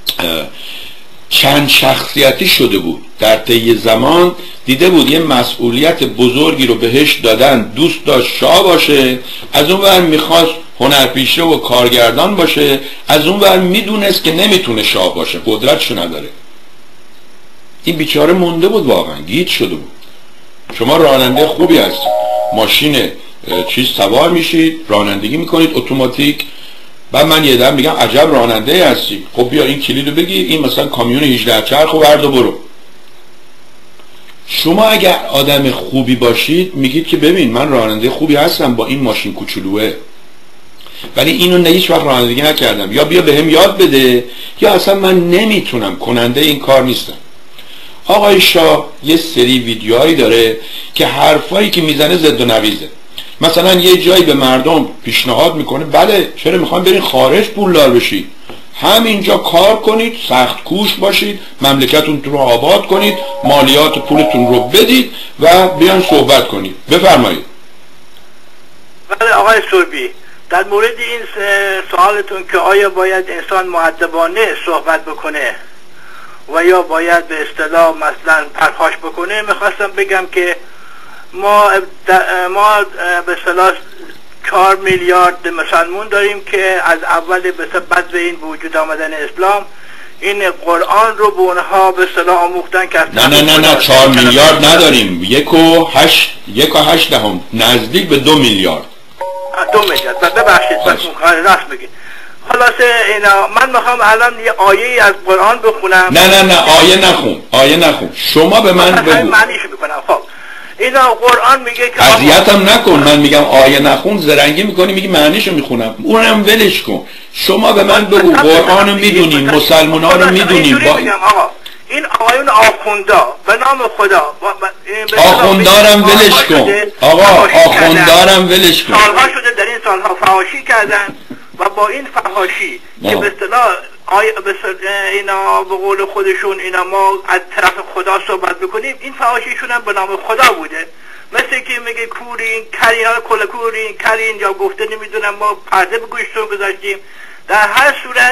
چند شخصیتی شده بود. در طی زمان دیده بود یه مسئولیت بزرگی رو بهش دادن، دوست داشت شاه باشه، از اون ور میخواست هنرپیشه و کارگردان باشه، از اون ور میدونست که نمیتونه شاه باشه، قدرتشو نداره. این بیچاره مونده بود، واقعا گیج شده بود. شما راننده خوبی هستید، ماشین چیز سوار میشید، رانندگی میکنید اتوماتیک، بعد من یه دم میگم عجب راننده هستی، خب بیا این کلیدو بگیر، این مثلا کامیون هجده چرخ و برد و برو. شما اگر آدم خوبی باشید میگید که ببین من راننده خوبی هستم با این ماشین کوچولوئه، ولی اینو نه هیچ وقت رانندگی نکردم، یا بیا بهم یاد بده، یا اصلا من نمیتونم، کننده این کار نیستم. آقای شاه یه سری ویدیوهایی داره که حرفایی که میزنه ضد و نقیضه. مثلا یه جایی به مردم پیشنهاد میکنه بله چرا میخوان برین خارج پولدار بشید، همینجا کار کنید، سخت کوش باشید، مملکتتون رو آباد کنید، مالیات پولتون رو بدید و بیان صحبت کنید. بفرمایید. بله آقای سربی، در مورد این سوالتون که آیا باید انسان مؤدبانه صحبت بکنه و یا باید به اصطلاح مثلا پرخاش بکنه، میخواستم بگم که ما ما به اصطلاح چهار میلیارد مسلمون داریم که از اول به بعد به این وجود آمدن اسلام این قرآن رو به اونها به اصطلاح آموختن که نه نه نه نه چهار میلیارد نداریم، یک و هشت یک و هشت دهم، نزدیک به دو میلیارد. دو میلیارد. ببخشید بس راست بگید. خلاصه اینا من میخوام الان یه آیه از قرآن بخونم. نه نه نه آیه نخون، آیه نخون، شما به من بگو. معنیشو میکنم. خب اینا قرآن میگه که اذیتم نکن، من میگم آیه نخون زرنگی میکنی، میگی معنیشو میخونم، اونم ولش کن. شما به من بگو قرآنو میدونیم، مسلمانا رو میدونیم. با این آقایون آخوندا به نام خدا آخوندارم ولش کن آقا، آخوندارم ولش کن. سالها شده در این سالها فحاشی کردن و با این فحاشی که به اصطلاح اینا به قول خودشون اینا ما از طرف خدا صحبت بکنیم، این فحاشیشون هم به نام خدا بوده. مثل که میگه کورین کرین، ها کل کورین کرین، یا گفته نمیدونم ما پرده به گوشتون گذاشتیم. در هر صورت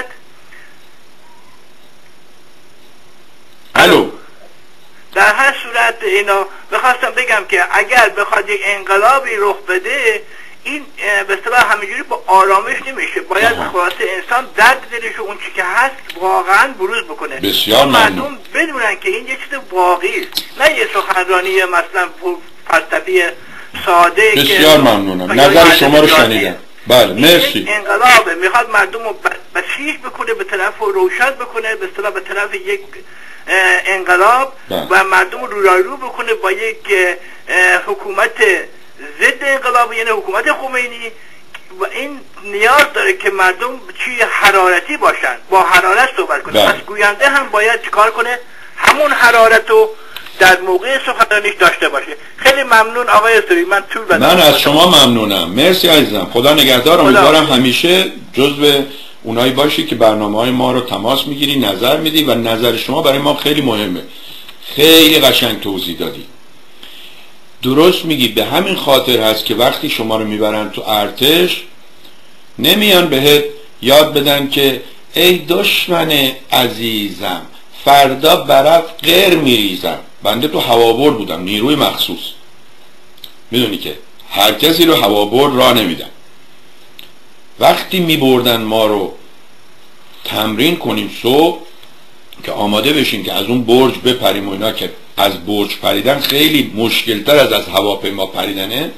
الو در هر صورت اینا بخواستم بگم که اگر بخواد یک انقلابی رخ بده، این به اصطلاح همینجوری با آرامش نمیشه، باید خلاصه انسان درد دلش اون چی که هست واقعا بروز بکنه. بسیار مردم بدونن که این یه چیز واقعی است، نه یه سخنرانی مثلا فلسفی ساده. بسیار ممنونم، نظر شما رو شنیدم. بله مرسی. انقلابه، میخواد مردم رو بسیج بکنه، به طرف روشن بکنه، به اصطلاح به طرف یک انقلاب بله. و مردم رو رو بکنه با یک حکومت ضد انقلاب، یعنی حکومت خمینی. و این نیاز داره که مردم چی حرارتی باشن، با حرارت صحبت کنه. پس گوینده هم باید چیکار کنه؟ همون حرارت رو در موقع سخنرانیش داشته باشه. خیلی ممنون آقای استوری، من طول بدم. من از شما ممنونم، مرسی عزیزم، خدا نگهدار. امیدوارم همیشه جزو اونایی باشی که برنامه‌های ما رو تماس میگیری، نظر میدی و نظر شما برای ما خیلی مهمه. خیلی قشنگ توضیح دادی. درست میگی، به همین خاطر هست که وقتی شما رو میبرن تو ارتش نمیان بهت یاد بدن که ای دشمن عزیزم فردا برات غیر میریزم. بنده تو هوابرد بودم، نیروی مخصوص، میدونی که هر کسی رو هوابرد راه نمیدن. وقتی میبردن ما رو تمرین کنیم صبح که آماده بشیم که از اون برج بپریم و اینا، که از برج پریدن خیلی مشکلتر از از هواپیما پریدنه،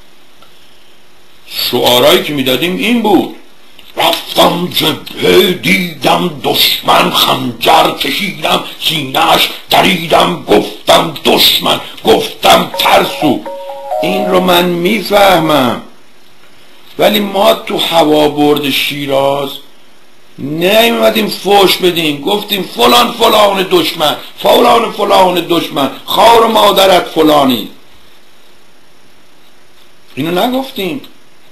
شعارهایی که میدادیم این بود: رفتم جبهه دیدم دشمن، خنجر کشیدم سینه‌اش دریدم، گفتم دشمن، گفتم ترسو. این رو من میفهمم، ولی ما تو هوابرد شیراز نیومدیم فوش بدیم، گفتیم فلان فلان دشمن، فلان فلان دشمن، خار مادرت فلانی. اینو نگفتیم.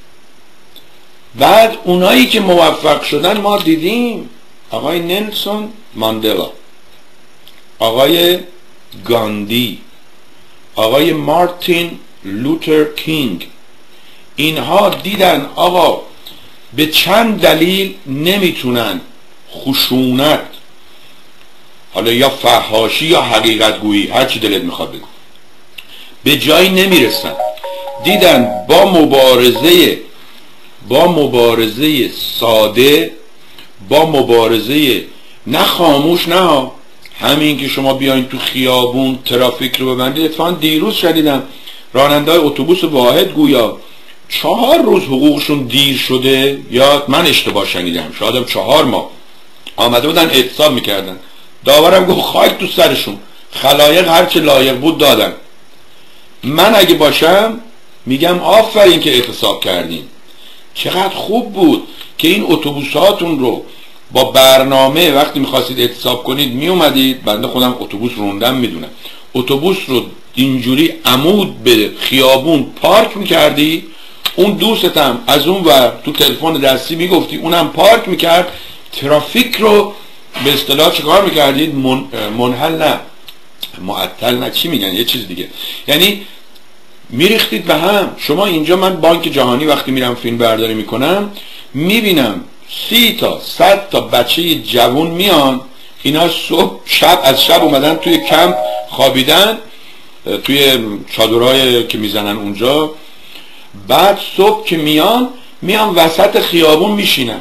بعد اونایی که موفق شدن ما دیدیم، آقای نلسون ماندلا، آقای گاندی، آقای مارتین لوتر کینگ، اینها دیدن آقا به چند دلیل نمیتونن خشونت، حالا یا فحاشی یا حقیقت گویی، هر چی دلت میخواد بگو، به جایی نمیرسن. دیدن با مبارزه با مبارزه ساده، با مبارزه نه خاموش، نه همین که شما بیاین تو خیابون ترافیک رو ببندید. اتفاقا دیروز شدیدم راننده های اتوبوس واحد گویا چهار روز حقوقشون دیر شده، یا من اشتباه شنیدم، شاید چهار ماه آمده بودن اعتصاب میکردن. داورم گفت خاک تو سرشون، خلایق هرچه لایق بود دادن. من اگه باشم میگم آفرین که اعتصاب کردین، چقدر خوب بود که این اتوبوساتون رو با برنامه وقتی میخواستید اعتصاب کنید میومدید. بنده خودم اتوبوس روندم میدونم، اتوبوس رو اینجوری عمود به خیابون پارک میکردی، اون دوستم از اون ور تو تلفن دستی میگفتی، اونم پارک میکرد، ترافیک رو به اصطلاح چیکار میکردید؟ من، منحل نه معطل نه چی میگن یه چیز دیگه، یعنی میریختید به هم. شما اینجا من بانک جهانی وقتی میرم فیلم برداری میکنم میبینم سی تا صد تا بچه جوون میان، اینا صبح شب از شب اومدن توی کمپ خوابیدن، توی چادرهای که میزنن اونجا، بعد صبح که میان میان وسط خیابون میشینن.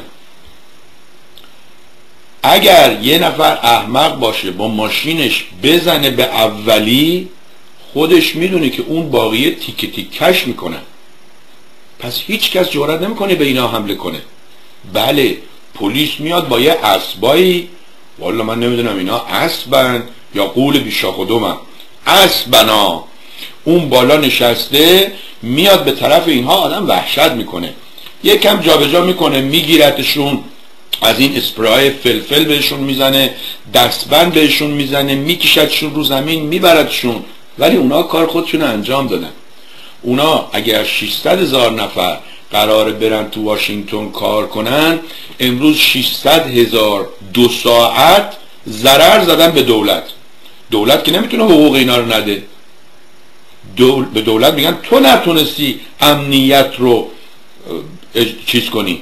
اگر یه نفر احمق باشه با ماشینش بزنه به اولی، خودش میدونه که اون باقیه تیکه تیکش میکنه، پس هیچ کس جرئت نمیکنه به اینا حمله کنه. بله پلیس میاد با یه اسبایی، والا من نمیدونم اینا اسبن یا قول بیشاخ و دومن، اسبنا، اون بالا نشسته میاد به طرف اینها، آدم وحشت میکنه، یکم جابجا میکنه، میگیرتشون، از این اسپرای فلفل بهشون میزنه، دستبند بهشون میزنه، میکشتشون رو زمین، میبردشون. ولی اونا کار خودشون انجام دادن. اونا اگر ششصد هزار نفر قراره برن تو واشنگتن کار کنن، امروز ششصد هزار دو ساعت ضرر زدن به دولت. دولت که نمیتونه حقوق اینا رو نده. دول... به دولت میگن تو نتونستی امنیت رو چیز کنی.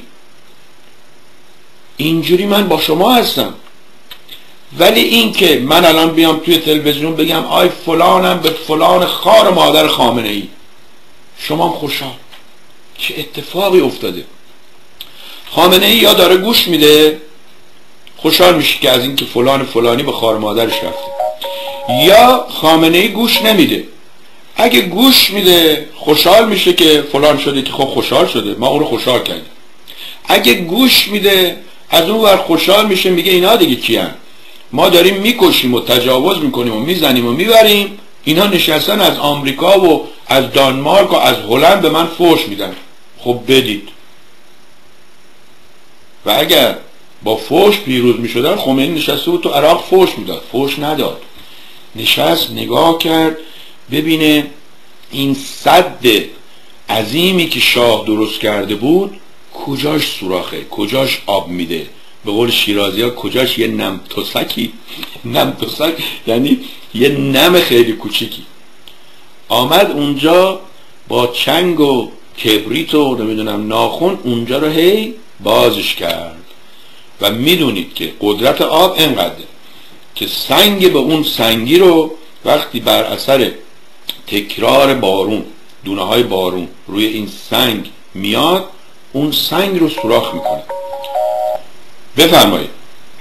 اینجوری من با شما هستم. ولی این که من الان بیام توی تلویزیون بگم آی فلانم به فلان خار مادر خامنه ای، شما هم خوشحال، چه اتفاقی افتاده. خامنه ای یا داره گوش میده، خوشحال میشه که از این که فلان فلانی به خار مادرش رفته، یا خامنه ای گوش نمیده. اگه گوش میده خوشحال میشه که فلان شده، که خب خوشحال شده، ما اون رو خوشحال کردیم. اگه گوش میده از اون ور خوشحال میشه، میگه اینا دیگه کیان؟ ما داریم میکشیم و تجاوز میکنیم و میزنیم و میبریم، اینا نشستن از آمریکا و از دانمارک و از هلند به من فوش میدن. خب بدید. و اگر با فوش پیروز میشدن، خمینی نشسته بود تو عراق فوش میداد، فوش نداد، نشست نگاه کرد ببینه این سد عظیمی که شاه درست کرده بود کجاش سوراخه، کجاش آب میده، به قول شیرازی ها کجاش یه نم تسکی، نم تسک یعنی یه نم خیلی کوچیکی. آمد اونجا با چنگ و کبریت و نمیدونم ناخن اونجا رو هی بازش کرد. و میدونید که قدرت آب اینقدره که سنگ به اون سنگی رو وقتی بر اثر تکرار بارون، دونه های بارون روی این سنگ میاد، اون سنگ رو سوراخ میکنه. بفرمایید.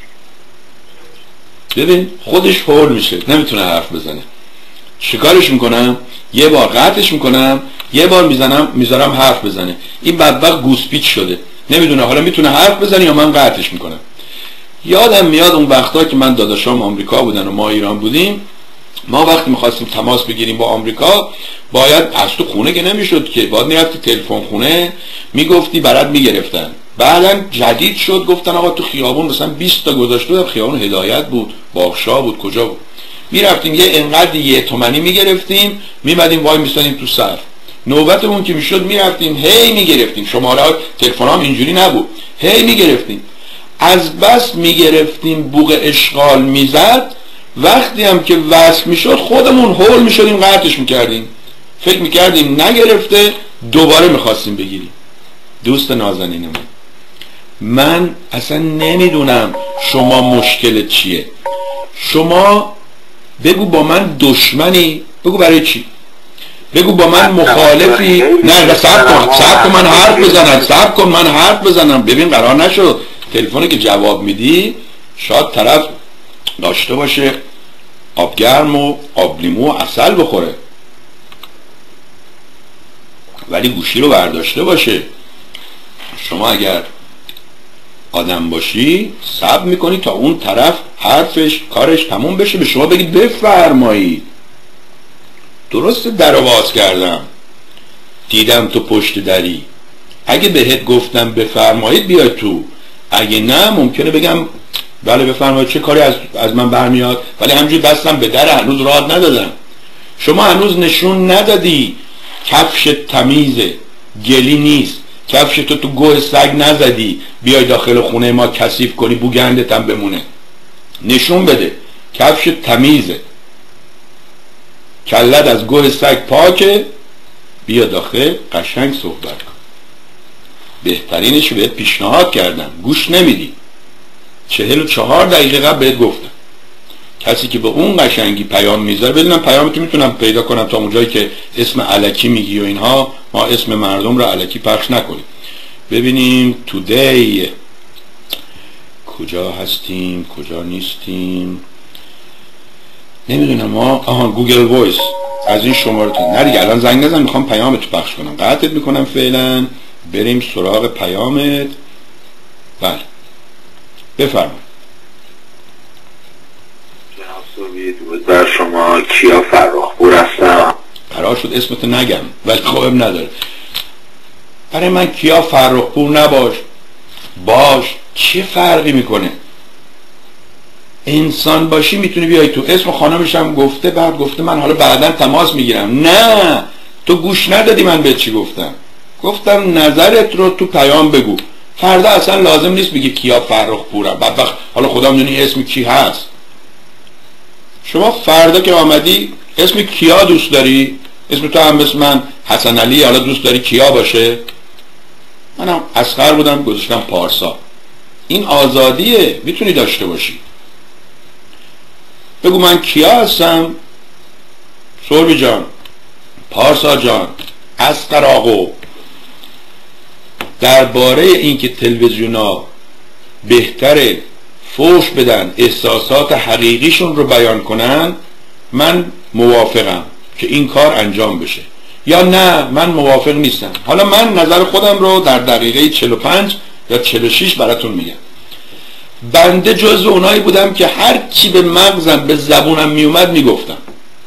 ببین خودش هول میشه، نمیتونه حرف بزنه. شکارش میکنم، یه بار قطعش میکنم، یه بار میزنم میذارم حرف بزنه. این بدبخت گوسپیچ شده، نمیدونه حالا میتونه حرف بزنه یا من قطعش میکنم. یادم میاد اون وقتا که من داداشام آمریکا بودن و ما ایران بودیم، ما وقتی میخواستیم تماس بگیریم با آمریکا باید از تو خونه که نمیشد که، باید میرفتی تلفن خونه میگفتی برات میگرفتن. بعدم جدید شد گفتن آقا تو خیابون مثلا بیست تا گذاشته بود، خیابون هدایت بود، باغشا بود، کجا بود، میرفتیم یه انقدر یه تومنی میگرفتیم، میمدیم وای میستادیم تو صف. نوبتمون که میشد میرفتیم هی میگرفتیم، شماره تلفن هم اینجوری نبود، هی میگرفتیم. از بس میگرفتیم بوق اشغال میزد، وقتی هم که وصل میشد خودمون هول میشدیم قطعش میکردیم، فکر میکردیم نگرفته، دوباره میخواستیم بگیریم. دوست نازنین من، من اصلا نمیدونم شما مشکل چیه. شما بگو با من دشمنی، بگو برای چی؟ بگو با من مخالفی. نه صبر کن، صبر کن من حرف بزنم، صبر کن من حرف بزنم. ببین قرار نشد تلفنی که جواب میدی شاید طرف داشته باشه آب گرم و آب لیمو و عسل بخوره، ولی گوشی رو برداشته باشه. شما اگر آدم باشی صبر میکنی تا اون طرف حرفش کارش تموم بشه، به شما بگید بفرمایید. درسته در باز کردم، دیدم تو پشت دری، اگه بهت گفتم بفرمایید بیای تو، اگه نه ممکنه بگم بله بفرمایید چه کاری از, از من برمیاد، ولی همجوری دستم به در هنوز راه ندادم. شما هنوز نشون ندادی کفش تمیزه، گلی نیست، کفش تو تو گوه سگ نزدی بیای داخل خونه ما کثیف کنی بوگندت هم بمونه. نشون بده کفش تمیزه، کلت از گوه سگ پاکه، بیا داخل قشنگ صحبت کن. بهترینش بهت پیشنهاد کردم، گوش نمیدی. چهل و چهار دقیقه قبل بهت گفتم کسی که به اون قشنگی پیام میذاره، بدونم پیامتو میتونم پیدا کنم تا اونجایی که اسم الکی میگی و اینها، ما اسم مردم رو الکی پخش نکنیم. ببینیم تودی کجا هستیم کجا نیستیم، نمیدونم. ما آها گوگل وایس از این شماره تو نه دیگه الان زنگ نزن، میخوام پیامتو پخش کنم، قطعت میکنم فعلا. بریم سراغ پیامت. بله بفرمایید. درود بر شما، کیا فرخپور هستم. قرار شد اسمتو نگم ولی خوبم نداره. برای من کیا فرخپور نباش باش چه فرقی میکنه؟ انسان باشی میتونی بیای تو. اسم خانمش هم گفته، بعد گفته من حالا بعداً تماس میگیرم. نه تو گوش ندادی من به چی گفتم. گفتم نظرت رو تو پیام بگو، فردا اصلا لازم نیست بگی کیا فرخپورم، بدبخت حالا خدا میدونی اسم کی هست. شما فردا که آمدی اسم کیا دوست داری؟ اسم تو هم اسم من حسن علی، حالا دوست داری کیا باشه؟ منم اصغر بودم گذاشتم پارسا. این آزادیه، میتونی داشته باشی. بگو من کیا هستم، سربی جان، پارسا جان، اصغر آقو، درباره اینکه تلویزیونا بهتره فوش بدن، احساسات حقیقیشون رو بیان کنن، من موافقم که این کار انجام بشه، یا نه من موافق نیستم. حالا من نظر خودم رو در دقیقه چهل و پنج یا چهل و شش براتون میگم. بنده جزو اونایی بودم که هر چی به مغزم به زبونم میومد میگفتم.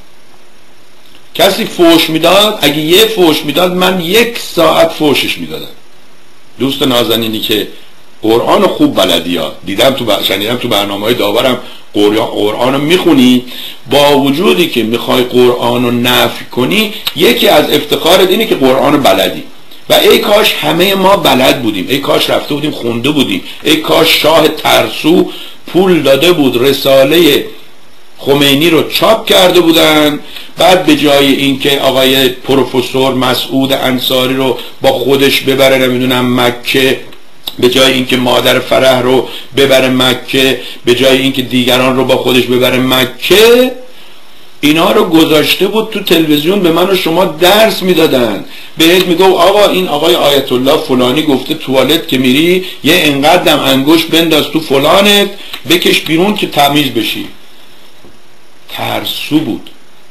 کسی فوش میداد، اگه یه فوش میداد من یک ساعت فوشش میدادم. دوست نازنینی که قرآن خوب بلدی ها، دیدم تو ب... شنیدم تو برنامه‌های داورم قرآن رو میخونی، با وجودی که میخوای قرآن رو نفی کنی، یکی از افتخارت اینه که قرآن رو بلدی. و ای کاش همه ما بلد بودیم، ای کاش رفته بودیم خونده بودیم، ای کاش شاه ترسو پول داده بود رساله خمینی رو چاپ کرده بودن، بعد به جای اینکه آقای پروفسور مسعود انصاری رو با خودش ببره نمیدونم مکه، به جای اینکه مادر فرح رو ببره مکه، به جای اینکه دیگران رو با خودش ببره مکه، اینا رو گذاشته بود تو تلویزیون به من و شما درس میدادن. بهت میگو آقا این آقای آیت الله فلانی گفته توالت که میری یه انقدرم انگشت بنداز تو فلانت بکش بیرون که تمیز بشی. ترسو بود،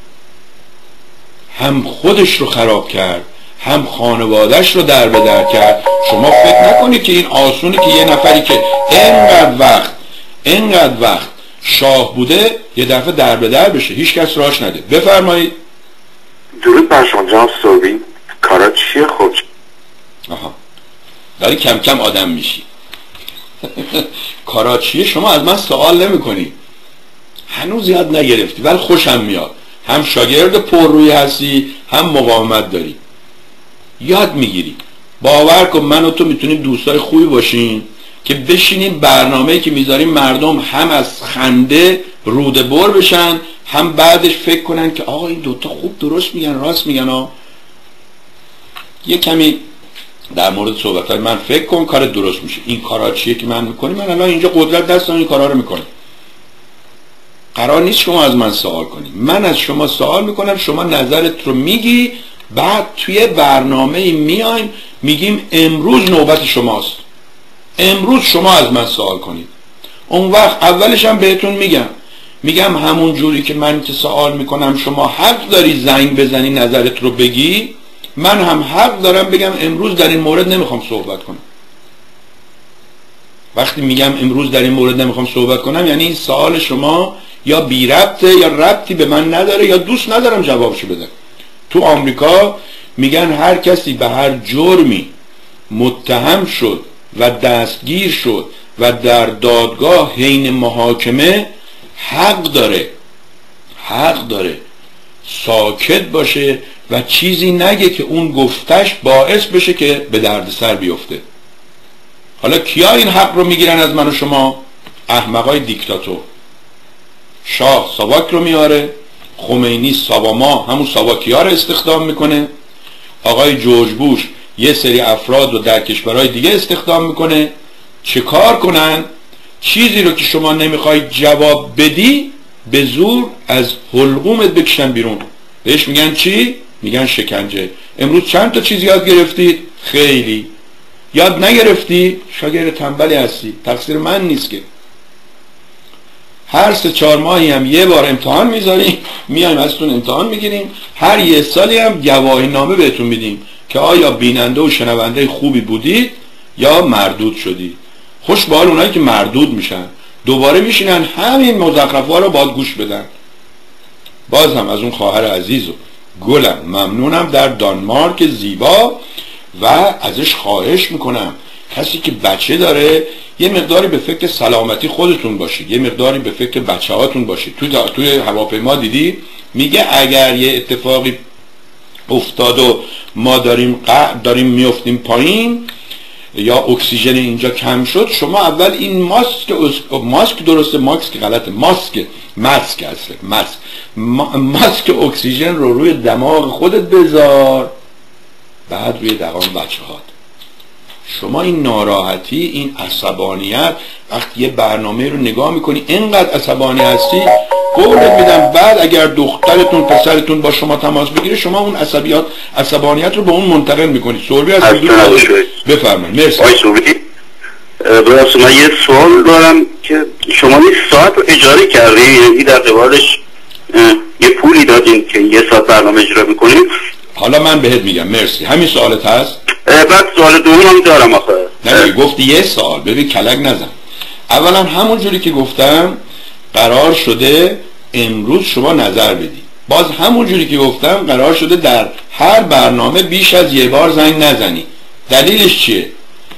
هم خودش رو خراب کرد هم خانوادهش رو در به در کرد. شما فکر نکنید که این آسونه که یه نفری که اینقدر وقت اینقدر وقت شاه بوده یه دفعه در به در بشه، هیچ کس راش نده. بفرمایید. درود بر شما جناب صوبی. کارا چیه خوب؟ آها داری کم کم آدم میشی. کارا چیه؟ شما از من سوال نمی کنی، هنوز یاد نگرفتی، ولی خوشم میاد. هم شاگرد پر روی هستی هم مقاومت داری، یاد میگیری. باور کن من و تو میتونیم دوستای خوبی باشیم که بشینیم برنامه‌ای که میذاریم مردم هم از خنده روده بر بشن، هم بعدش فکر کنن که آقا این دوتا خوب درست میگن، راست میگن ها. یه کمی در مورد صحبت‌های من فکر کن، کار درست میشه. این کارا چیه که من میکنیم؟ من الان اینجا قدرت دستم این کارا رو میکنم. قرار نیست شما از من سوال کنید، من از شما سوال میکنم، شما نظرت رو میگی، بعد توی برنامه میایم میگیم امروز نوبت شماست، امروز شما از من سوال کنید. اون وقت اولش هم بهتون میگم میگم همون جوری که من که سوال میکنم شما حق داری زنگ بزنی نظرت رو بگی، من هم حق دارم بگم امروز در این مورد نمیخوام صحبت کنم. وقتی میگم امروز در این مورد نمیخوام صحبت کنم یعنی این سوال شما یا بی ربطه یا ربطی به من نداره یا دوست ندارم جوابشو بدم. تو آمریکا میگن هر کسی به هر جرمی متهم شد و دستگیر شد و در دادگاه حین محاکمه حق داره حق داره ساکت باشه و چیزی نگه که اون گفتش باعث بشه که به دردسر بیفته. حالا کیا این حق رو میگیرن از من و شما؟ احمقای دیکتاتور. شاه ساواک رو میاره، خمینی ساواما همون ساواکیا رو استخدام میکنه، آقای جورج بوش یه سری افراد رو در کشورهای دیگه استخدام میکنه. چه کار کنن؟ چیزی رو که شما نمیخوای جواب بدی به زور از حلقومت بکشن بیرون. بهش میگن چی؟ میگن شکنجه. امروز چند تا چیز یاد گرفتید؟ خیلی. یاد نگرفتی؟ شاگرد تنبلی هستی، تقصیر من نیست که. هر سه چهار ماهی هم یه بار امتحان میذاریم، میایم ازتون امتحان میگیریم، هر یه سالی هم گواهی نامه بهتون میدیم که آیا بیننده و شنونده خوبی بودید یا مردود شدید. خوش به حال اونایی که مردود میشن، دوباره میشینن همین مزخرف‌ها رو باید گوش بدن. باز هم از اون خواهر عزیز و گلم ممنونم در دانمارک زیبا و ازش خواهش میکنم کسی که بچه داره یه مقداری به فکر سلامتی خودتون باشید، یه مقداری به فکر بچه هاتون باشید. توی, توی هواپیما دیدی میگه اگر یه اتفاقی افتاد و ما داریم داریم میافتیم پایین یا اکسیژن اینجا کم شد، شما اول این ماسک ماسک درسته ماسک غلطه ماسک ماسک اصله ماسک ماسک اکسیژن رو روی دماغ خودت بذار، بعد روی دهان بچه هات. شما این ناراحتی، این عصبانیت، وقتی یه برنامه رو نگاه میکنی اینقدر عصبانی هستی، قولت میدم بعد اگر دخترتون پسرتون با شما تماس بگیره شما اون عصبیات عصبانیت رو به اون منتقل میکنید. سوربی از بفرمایید. مرسی. آقای سوربی برای من یه سوال دارم که شما این ساعت رو اجاره کردین، یعنی در قبالش یه پولی دادین که یه ساعت برنامه اجرا میکنید؟ حالا من بهت میگم. مرسی. همین سوالت هست؟ بعد سوال دوم هم دارم آخه. نه گفتی یه سال، ببین کلک نزن. اولا همون جوری که گفتم قرار شده امروز شما نظر بدی، باز همون جوری که گفتم قرار شده در هر برنامه بیش از یه بار زنگ نزنی. دلیلش چیه؟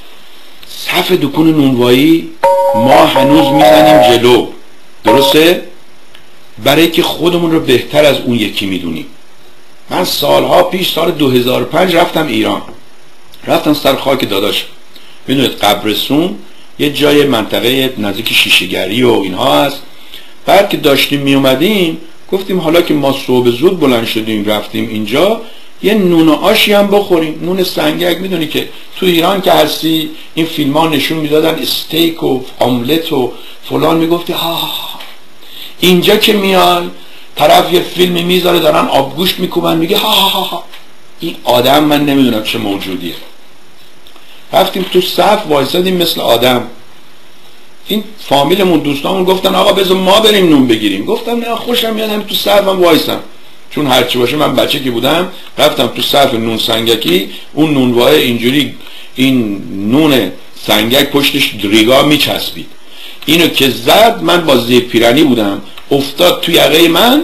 صف دکون نونوایی ما هنوز میزنیم جلو، درسته؟ برای که خودمون رو بهتر از اون یکی میدونیم. من سالها پیش سال دو هزار و پنج رفتم ایران، رفتم سر خاک داداش. میدونید قبرستون یه جای منطقه نزدیک شیشه‌گری و اینها هست. بعد که داشتیم می اومدیم گفتیم حالا که ما صبح زود بلند شدیم رفتیم اینجا یه نون و آشی هم بخوریم، نون سنگک. میدونی که تو ایران که هستی این فیلم ها نشون میدادن استیک و آملت و فلان، میگفتی ها. اینجا که میای طرف یه فیلمی میذاره دارن آبگوشت میکوبن، میگه ها ها ها. این آدم من نمیدونم چه موجودیه. رفتیم تو صف وایسادیم مثل آدم. این فامیلمون دوستامون گفتن آقا بذار ما بریم نون بگیریم. گفتم نه خوشم میاد همین تو صفم وایسم، چون هرچی باشه من بچه که بودم رفتم تو صف نون سنگکی. اون نونواه اینجوری این نون سنگک پشتش ریگا میچسبید، اینو که زد من با زیب پیرنی بودم افتاد تو یقه من،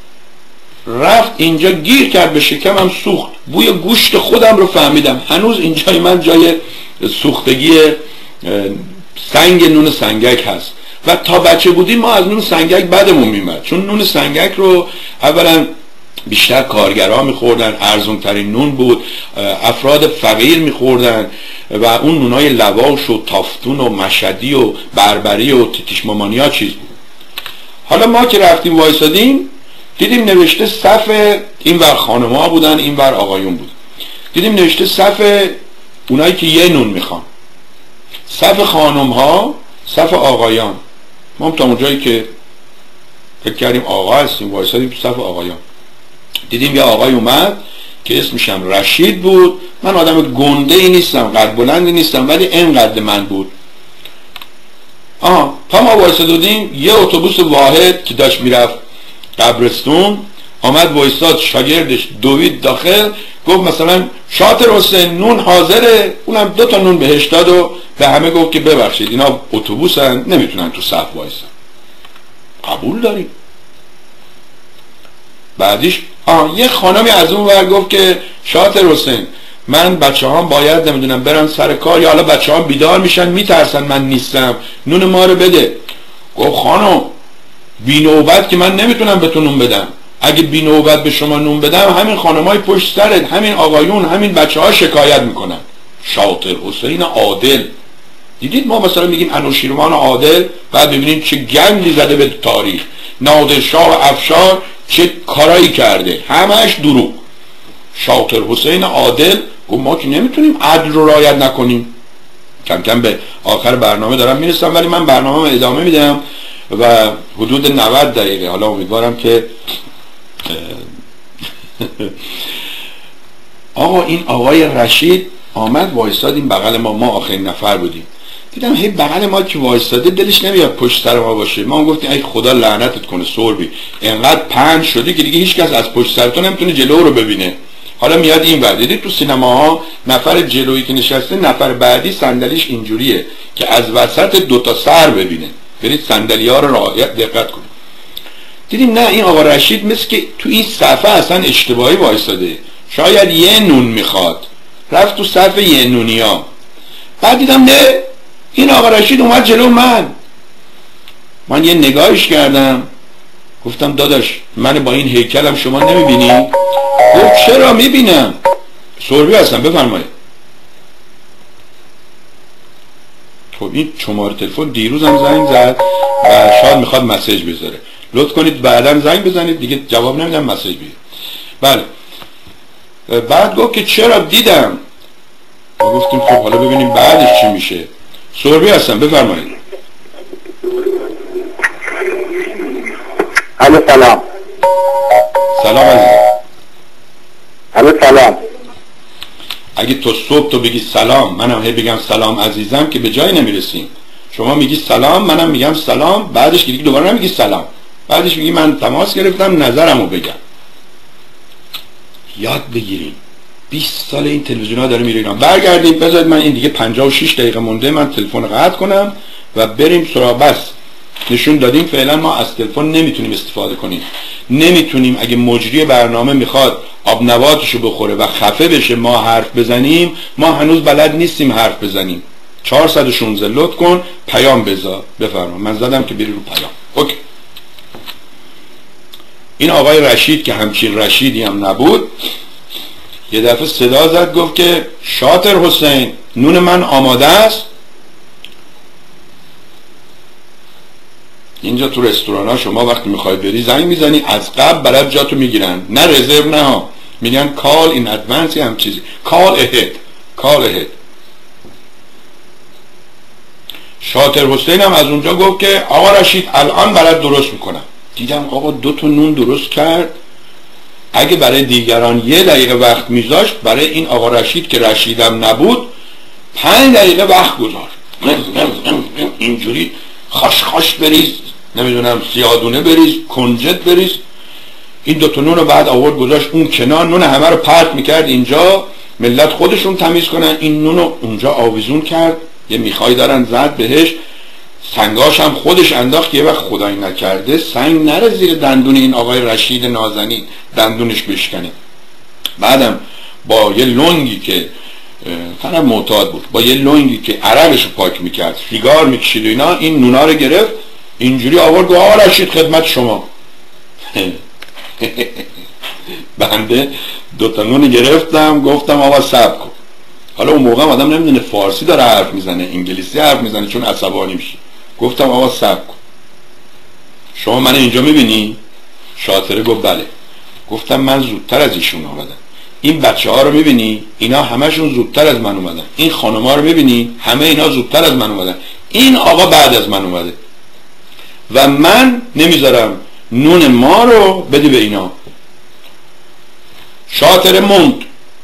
رفت اینجا گیر کرد به شکمم سوخت. بوی گوشت خودم رو فهمیدم. هنوز اینجای من جای سوختگی سنگ نون سنگک هست. و تا بچه بودیم ما از نون سنگک بدمون میمد، چون نون سنگک رو اولا بیشتر کارگرها میخوردن، ارزون ترین نون بود، افراد فقیر میخوردن و اون نونای لواش و تافتون و مشهدی و بربری و تیتیش مامانیا چیز بود. حالا ما که رفتیم وایسادیم دیدیم نوشته صف این ور خانم‌ها بودن این ور آقایون بود. دیدیم نوشته صف اونایی که یه نون میخوان، صف خانم‌ها، صف آقایان. ما هم تا اونجایی که فکر کردیم آقا هستیم وایسادیم تو صف آقایان. دیدیم یه آقای اومد که اسمش هم رشید بود. من آدم گنده ای نیستم، قد بلندی نیستم، ولی اینقدر من بود. آها تا ما وایسادیم یه اتوبوس واحد که داشت میرفت قبرستون آمد وایساد، شاگردش دوید داخل، گفت مثلا شاطر حسین نون حاضره. اونم دو تا نون بهش داد و به همه گفت که ببخشید اینا اتوبوسن نمیتونن تو صف وایسن. قبول داریم. بعدیش آه یه خانمی از اون ور گفت که شاطر حسین من بچه هم باید نمیدونم برن سر کار یا حالا بچه هم بیدار میشن میترسن من نیستم، نون ما رو بده. گفت خانم بی نوبت که من نمیتونم بهتون نون بدم، اگه بی نوبت به شما نون بدم همین خانمای پشت سرت، همین آقایون، همین بچه ها شکایت میکنن. شاطر حسین عادل. دیدید ما مثلا میگیم انوشیروان عادل، بعد ببینید چه گندی زده به تاریخ. نادرشاه افشار چه کارایی کرده، همش دروغ. شاطر حسین عادل گفت ما که نمیتونیم عدل رو رعایت نکنیم. کم کم به آخر برنامه دارم میرسم، ولی من برنامه ادامه میدم و حدود نود دقیقه. حالا امیدوارم که آقا این آقای رشید آمد وایستاد این بغل ما، ما آخرین نفر بودیم. دیدم هی بغل ما که وایستاده دلش نمیاد پشت سر ما باشه. ما گفتیم ای خدا لعنتت کنه سوربی، اینقدر پنج شدی که دیگه هیچ کس از پشت سر تو نمیتونه جلو رو ببینه. حالا میاد این ور. دیدید تو سینماها نفر جلویی که نشسته نفر بعدی صندلیش اینجوریه که از وسط دوتا سر ببینه. برید صندلی ها رو رعایت دقت کنید. دیدیم نه این آقا رشید مثل که تو این صفحه اصلا اشتباهی وایستاده، شاید یه نون میخواد، رفت تو صفحه یه نونیا. بعد دیدم نه این آقا رشید اومد جلو من. من یه نگاهش کردم گفتم داداش من با این هیکلم شما نمیبینی؟ گفت چرا میبینم. سوربی هستم بفرمایید. خب این شماره تلفن دیروز هم زنگ زد و شاید میخواد مسیج بذاره. لطف کنید بعداً زنگ بزنید دیگه جواب نمیدم مسیج بگید. بله. بعد گفت که چرا دیدم. ما گفتیم خب حالا ببینیم بعدش چی میشه. سوربی هستم بفرمایید. الو سلام. سلام عزیزم. الو سلام. اگه تو صبح تو بگی سلام منم هی بگم سلام عزیزم که به جایی نمیرسیم. شما میگی سلام منم میگم سلام، بعدش که دیگه دوباره نمیگی سلام، بعدش میگی من تماس گرفتم نظرمو بگم. یاد بگیریم. بیست سال این تلویزیون ها داره میره ایران. برگردیم. بذارید من این دیگه پنجاه و شش دقیقه مونده، من تلفن قطع کنم و بریم سراغ. بس نشون دادیم فعلا ما از تلفن نمیتونیم استفاده کنیم. نمیتونیم اگه مجری برنامه میخواد آب نباتشو بخوره و خفه بشه ما حرف بزنیم، ما هنوز بلد نیستیم حرف بزنیم. چهارصد و شانزده لطف کن پیام بذار. بفرما. من زدم که بری رو پیام. اوکی. این آقای رشید که همچین رشیدی هم نبود یه دفعه صدا زد گفت که شاطر حسین نون من آماده است. اینجا تو رستوران ها شما وقتی میخوای بری زنگ میزنی از قبل برات جاتو میگیرن، نه رزرو نه ها، میگن کال این ادوانس هم چیزی، کال اهد، کال اهد. شاطر حسین هم از اونجا گفت که آقا رشید الان برات درست میکنم. دیدم آقا دو تا نون درست کرد. اگه برای دیگران یه دقیقه وقت میذاشت، برای این آقا رشید که رشیدم نبود پنج دقیقه وقت گذاشت. اینجوری خاش خاش بریز، نمیدونم سیادونه بریز، کنجد بریز. این دو تا نون رو بعد آورد گذاشت اون کنار، نون همه رو پرت میکرد اینجا، ملت خودشون تمیز کنن. این نون رو اونجا آویزون کرد، یه میخوای دارن زد بهش، سنگاش هم خودش انداخت. یه وقت خدایی نکرده سنگ نره زیر دندون این آقای رشید نازنین، دندونش بشکنه. بعدم با یه لنگی که طرف معتاد بود، با یه لنگی که عرقش رو پاک میکرد، سیگار میکشید و اینا، این نونا رو گرفت اینجوری آورد گفت آقا رشید خدمت شما. بنده دوتا نون گرفتم گفتم آقا صبر کن. حالا اون موقع آدم نمیدونه فارسی داره حرف میزنه انگلیسی حرف میزنه چون عصبانی میشه. گفتم آقا صبر کن، شما من اینجا میبینی؟ شاطره گفت بله. گفتم من زودتر از ایشون آمدم. این بچه ها رو میبینی؟ اینا همشون زودتر از من اومدن. این خانم ها رو میبینی؟ همه اینا زودتر از من اومدن. این آقا بعد از من اومده و من نمیذارم نون ما رو بدی به اینا. شاطره موند.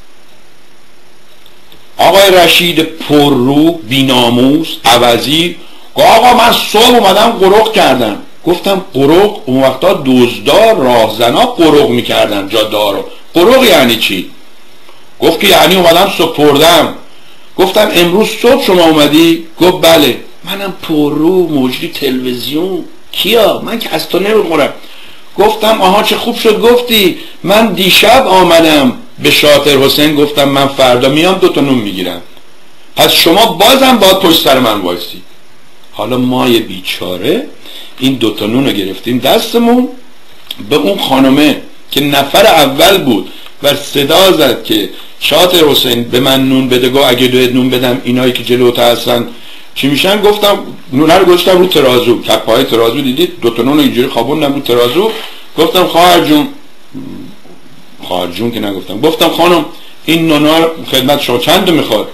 آقای رشید پررو بیناموس عوضی گفت آقا من صبح اومدم قرق کردم. گفتم قرق؟ اون وقتا دزدار راهزنا قرق میکردن جاده‌ها رو. قرق یعنی چی؟ گفت که یعنی اومدم سپردم. گفتم امروز صبح شما اومدی؟ گفت بله. منم پررو مجری تلویزیون کیا؟ من که از تو نمیخورم. گفتم آها چه خوب شد گفتی، من دیشب آمدم. به شاطر حسین گفتم من فردا میام دوتا نون میگیرم، پس شما بازم باید پشت سر من وایسی. حالا ما یه بیچاره این دوتا نون رو گرفتیم دستمون، به اون خانمه که نفر اول بود و صدا زد که شاطر حسین به من نون بده، گو اگه دوید نون بدم اینایی که جلوتا هستن چی میشن؟ گفتم نونه رو گذاشتم رو ترازو، کپای ترازو دیدید دوتا نون اینجوری خوابوندم رو ترازو. گفتم خواهر جون، خواهر جون که نگفتم، گفتم خانم این نونا خدمت شما چند میخواد؟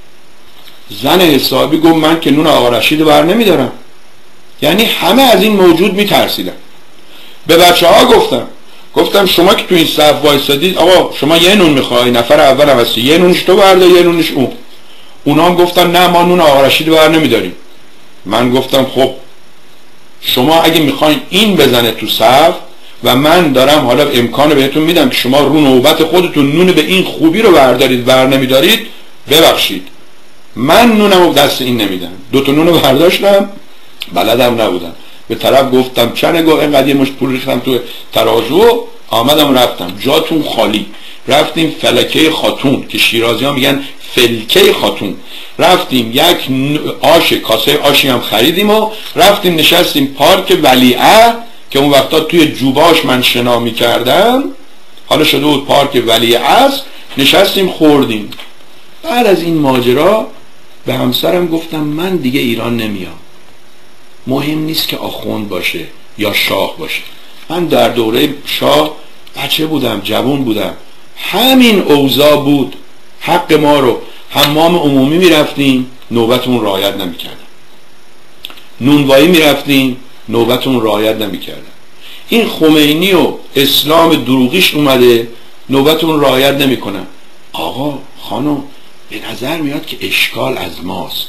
زن حسابی گفت من که نون آقا رشید بر نمیدارم. یعنی همه از این موجود میترسیدن. به بچه ها گفتم گفتم شما که تو این صف وایسادید آقا شما یه نون میخوای، نفر اول هم هستی، یه نونش تو برده یه نونش اون. اونا هم گفتن نه ما نون آقا رشید بر نمیداریم. من گفتم خب شما اگه میخواین این بزنه تو صف و من دارم حالا امکان بهتون میدم که شما رو نوبت خودتون نون به این خوبی رو بردارید بر نمیدارید، ببخشید من نونمو دست این نمیدم. دو تا نونو برداشتم، بلدم نبودم، به طرف گفتم چنه، گفت اینقدر یه مشت پول ریختم تو ترازو، آمدم رفتم جاتون خالی. رفتیم فلکه خاتون که شیرازی ها میگن فلکه خاتون، رفتیم یک آش کاسه آشی هم خریدیم و رفتیم نشستیم پارک ولیعهد که اون وقتا توی جوباش من شنا میکردم، حالا شده بود پارک ولیعهد، نشستیم خوردیم. بعد از این ماجرا به همسرم گفتم من دیگه ایران نمیام، مهم نیست که آخوند باشه یا شاه باشه. من در دوره شاه بچه بودم، جوان بودم، همین اوضاع بود. حق ما رو حمام عمومی میرفتیم نوبتمون رعایت نمیکردن، نونوایی میرفتیم نوبتمون رعایت نمیکردن. این خمینی و اسلام دروغیش اومده، نوبتون رعایت نمیکنن. آقا خانم به نظر میاد که اشکال از ماست.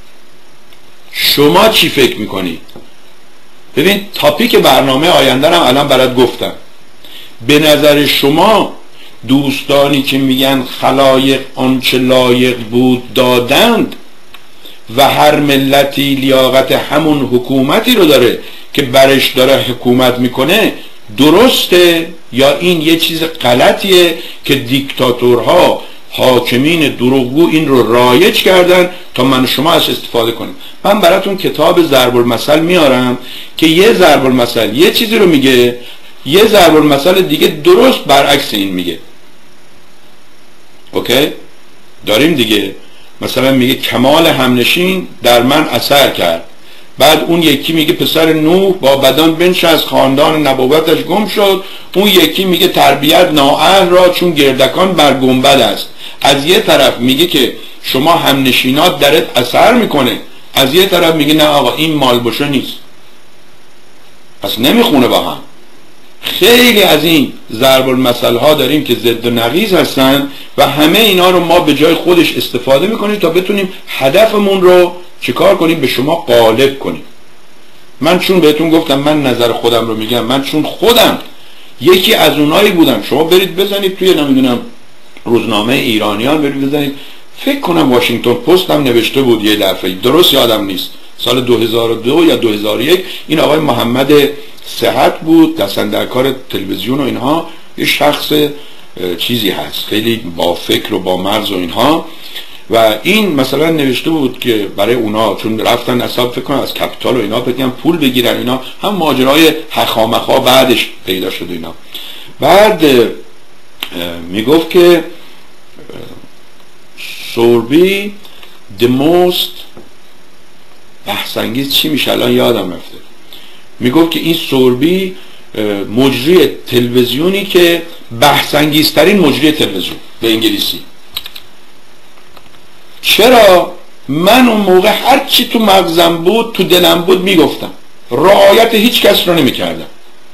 شما چی فکر میکنید؟ ببین تاپیک برنامه آینده هم الان برات گفتم. به نظر شما دوستانی که میگن خلایق آنچه لایق بود دادند و هر ملتی لیاقت همون حکومتی رو داره که برش داره حکومت میکنه، درسته یا این یه چیز غلطیه که دیکتاتورها حاکمین دروغگو این رو رایج کردن تا من شما از استفاده کنیم؟ من براتون کتاب ضرب المثل میارم که یه ضرب المثل یه چیزی رو میگه، یه ضرب المثل دیگه درست برعکس این میگه. اوکی؟ داریم دیگه. مثلا میگه کمال همنشین در من اثر کرد، بعد اون یکی میگه پسر نوح با بدان بنش از خاندان نبوتش گم شد، اون یکی میگه تربیت نااهل را چون گردکان بر گنبد است. از یه طرف میگه که شما همنشینات درت اثر میکنه، از یه طرف میگه نه آقا این مالبوشه نیست. پس نمیخونه با هم. خیلی از این ضرب المثل ها داریم که ضد و نقیض هستن و همه اینا رو ما به جای خودش استفاده میکنیم تا بتونیم هدفمون رو چیکار کنیم؟ به شما غالب کنیم. من چون بهتون گفتم من نظر خودم رو میگم، من چون خودم یکی از اونایی بودم. شما برید بزنید توی نمیدونم روزنامه ایرانیان، برید بزنید، فکر کنم واشنگتن پست هم نوشته بود یه دفعه، درست یادم نیست، سال دو هزار و دو یا دو هزار و یک، این آقای محمد صحت بود، دستن در کار تلویزیون و اینها، یه شخص چیزی هست خیلی با فکر و با مرز و اینها، و این مثلا نوشته بود که برای اونا چون رفتن اصاب فکر کنم از کپیتال و اینا بگم پول بگیرن اینا، هم ماجرای حخامخا بعدش پیدا شد اینا. بعد میگفت که سوربی the most بحث‌انگیز چی میشه الان یادم رفته، میگفت که این سوربی مجری تلویزیونی که بحث‌انگیزترین مجری تلویزیون به انگلیسی. چرا؟ من اون موقع هر چی تو مغزم بود تو دلم بود میگفتم، رعایت هیچ کس رو نمیکردم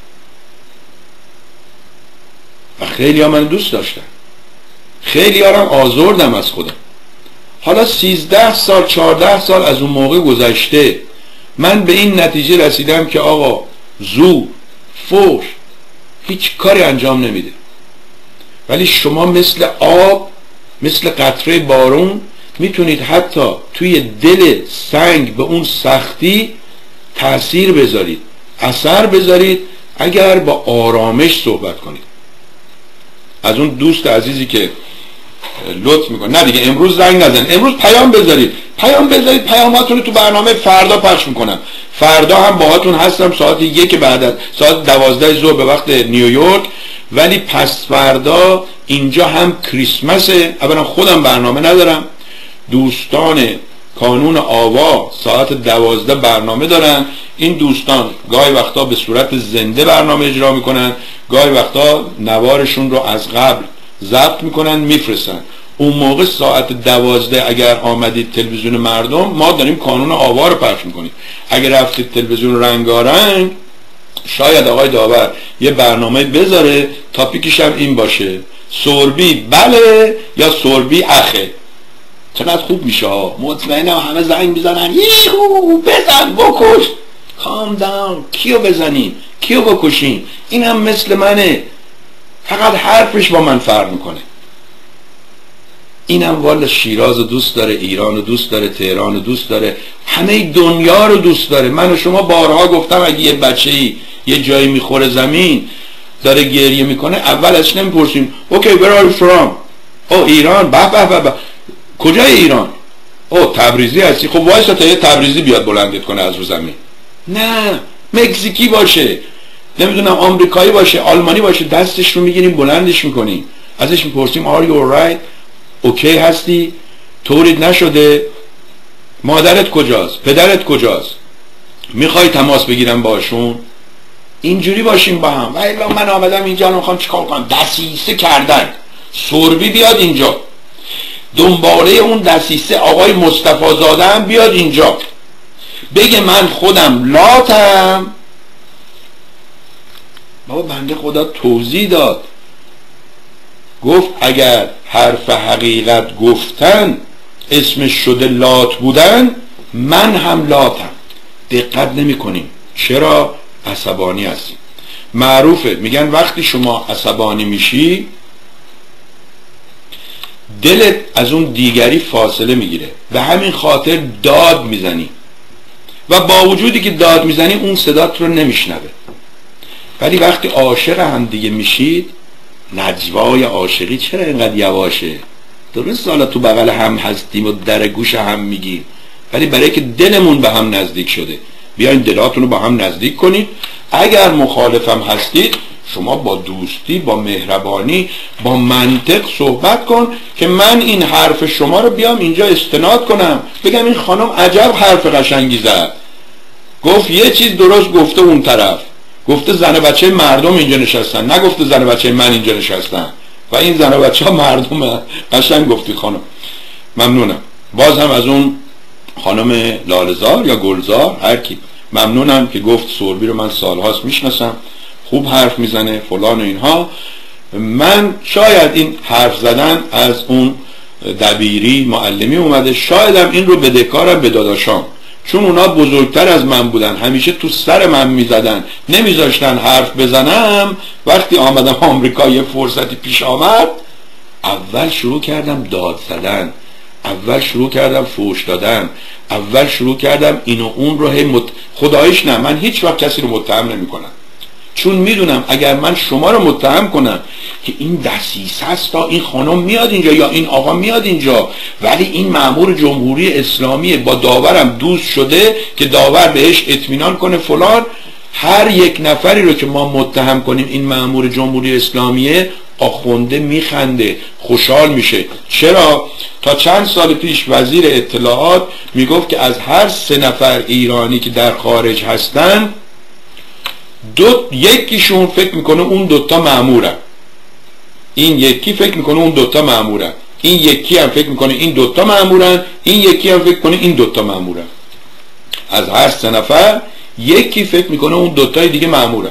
و خیلی ها من دوست داشتم، خیلی ها هم آزردم از خودم. حالا سیزده سال چهارده سال از اون موقع گذشته، من به این نتیجه رسیدم که آقا زور فوش هیچ کاری انجام نمیده، ولی شما مثل آب، مثل قطره بارون میتونید حتی توی دل سنگ به اون سختی تأثیر بذارید، اثر بذارید اگر با آرامش صحبت کنید. از اون دوست عزیزی که لطف میکنه نه دیگه امروز زنگ نزن، امروز پیام بذارید، پیام بذارید، پیاماتون رو تو برنامه فردا پخش میکنم. فردا هم باهاتون هستم ساعت یک بعد از ساعت دوازده ظهر به وقت نیویورک، ولی پس فردا اینجا هم کریسمسه. اولا خودم برنامه ندارم، دوستان کانون آوا ساعت دوازده برنامه دارن. این دوستان گاهی وقتا به صورت زنده برنامه اجرا میکنن، گاهی وقتا نوارشون رو از قبل ضبط میکنن میفرستن. اون موقع ساعت دوازده اگر آمدید تلویزیون مردم، ما داریم کانون آوا رو پخش میکنیم. اگر رفتید تلویزیون رنگارنگ، شاید آقای داور یه برنامه بذاره تاپیکش هم این باشه، سوربی بله یا سوربی اخه. چقدر خوب میشه ها، مطمئنم همه زنگ میزنن یهو بزن بکش. کام داون، کیو بزنیم کیو بکشیم؟ این هم مثل منه، فقط حرفش با من فرق میکنه. اینم والا شیراز رو دوست داره، ایران رو دوست داره، تهران رو دوست داره، همه دنیا رو دوست داره. من و شما بارها گفتم اگه یه بچه‌ای یه جایی میخوره زمین داره گریه میکنه، اول ازش نمیپرسیم اوکی where are you from؟ او ایران، به به به. کجای ایران؟ او تبریزی هستی؟ خب وایسا تا یه تبریزی بیاد بلندت کنه از رو زمین. نه، مکزیکی باشه، نمیدونم آمریکایی باشه، آلمانی باشه، دستش رو میگیریم بلندش میکنیم، ازش میپرسیم are you alright؟ اوکی هستی؟ طورید نشده؟ مادرت کجاست؟ پدرت کجاست؟ میخوای تماس بگیرم باشون؟ اینجوری باشیم با هم. و الا من آمدم اینجا رو میخوام چیکار کنم؟ دسیسه کردن. سوربی بیاد اینجا، دنباله اون دسیسه آقای مصطفی زاده هم بیاد اینجا، بگه من خودم لاتم، آقا بنده خدا توضیح داد، گفت اگر حرف حقیقت گفتن اسمش شده لات بودن، من هم لاتم. دقت نمی کنیم. چرا؟ عصبانی هستیم. معروفه، میگن وقتی شما عصبانی میشی دلت از اون دیگری فاصله میگیره، به همین خاطر داد میزنی و با وجودی که داد میزنی اون صدات رو نمیشنوه. ولی وقتی عاشق هم دیگه میشید، نجوای عاشقی چرا اینقدر یواشه؟ درست حالا تو بغل هم هستیم و در گوش هم میگیم، ولی برای که دلمون به هم نزدیک شده. بیاین دلاتون رو با هم نزدیک کنید. اگر مخالفم هستید، شما با دوستی، با مهربانی، با منطق صحبت کن که من این حرف شما رو بیام اینجا استناد کنم، بگم این خانم عجب حرف قشنگی زد، گفت یه چیز درست گفته اون طرف، گفته زن و بچه مردم اینجا نشستن، نگفته زن و بچه من اینجا نشستن و این زن و بچه ها مردم. قشنگ گفتی خانم، ممنونم. باز هم از اون خانم لالزار یا گلزار، هر کی، ممنونم که گفت سوربی رو من سالهاست میشناسم، خوب حرف میزنه فلان و اینها. من شاید این حرف زدن از اون دبیری معلمی اومده، شایدم این رو بدهکارم به داداشام، چون اونا بزرگتر از من بودن، همیشه تو سر من میزدن، نمیذاشتن حرف بزنم. وقتی آمدم آمریکا یه فرصتی پیش آمد، اول شروع کردم داد زدن، اول شروع کردم فوش دادن، اول شروع کردم این و اون رو هی مت... خدایش نه، من هیچ وقت کسی رو متهم نمی کنم، چون میدونم اگر من شما رو متهم کنم که این دسیسه است تا این خانم میاد اینجا یا این آقا میاد اینجا، ولی این مأمور جمهوری اسلامی با داورم دوست شده که داور بهش اطمینان کنه فلان، هر یک نفری رو که ما متهم کنیم این مأمور جمهوری اسلامیه، آخونده میخنده، خوشحال میشه. چرا؟ تا چند سال پیش وزیر اطلاعات میگفت که از هر سه نفر ایرانی که در خارج هستن، دو یکیشون فکر میکنه اون دوتا مأمورن، این یکی فکر میکنه اون دوتا مأمورن، این یکی هم فکر میکنه این دوتا مأمورن، این یکی هم فکر کنه این دوتا مأمورن. از هر سه نفر یکی فکر میکنه اون دوتای دیگه مأمورن.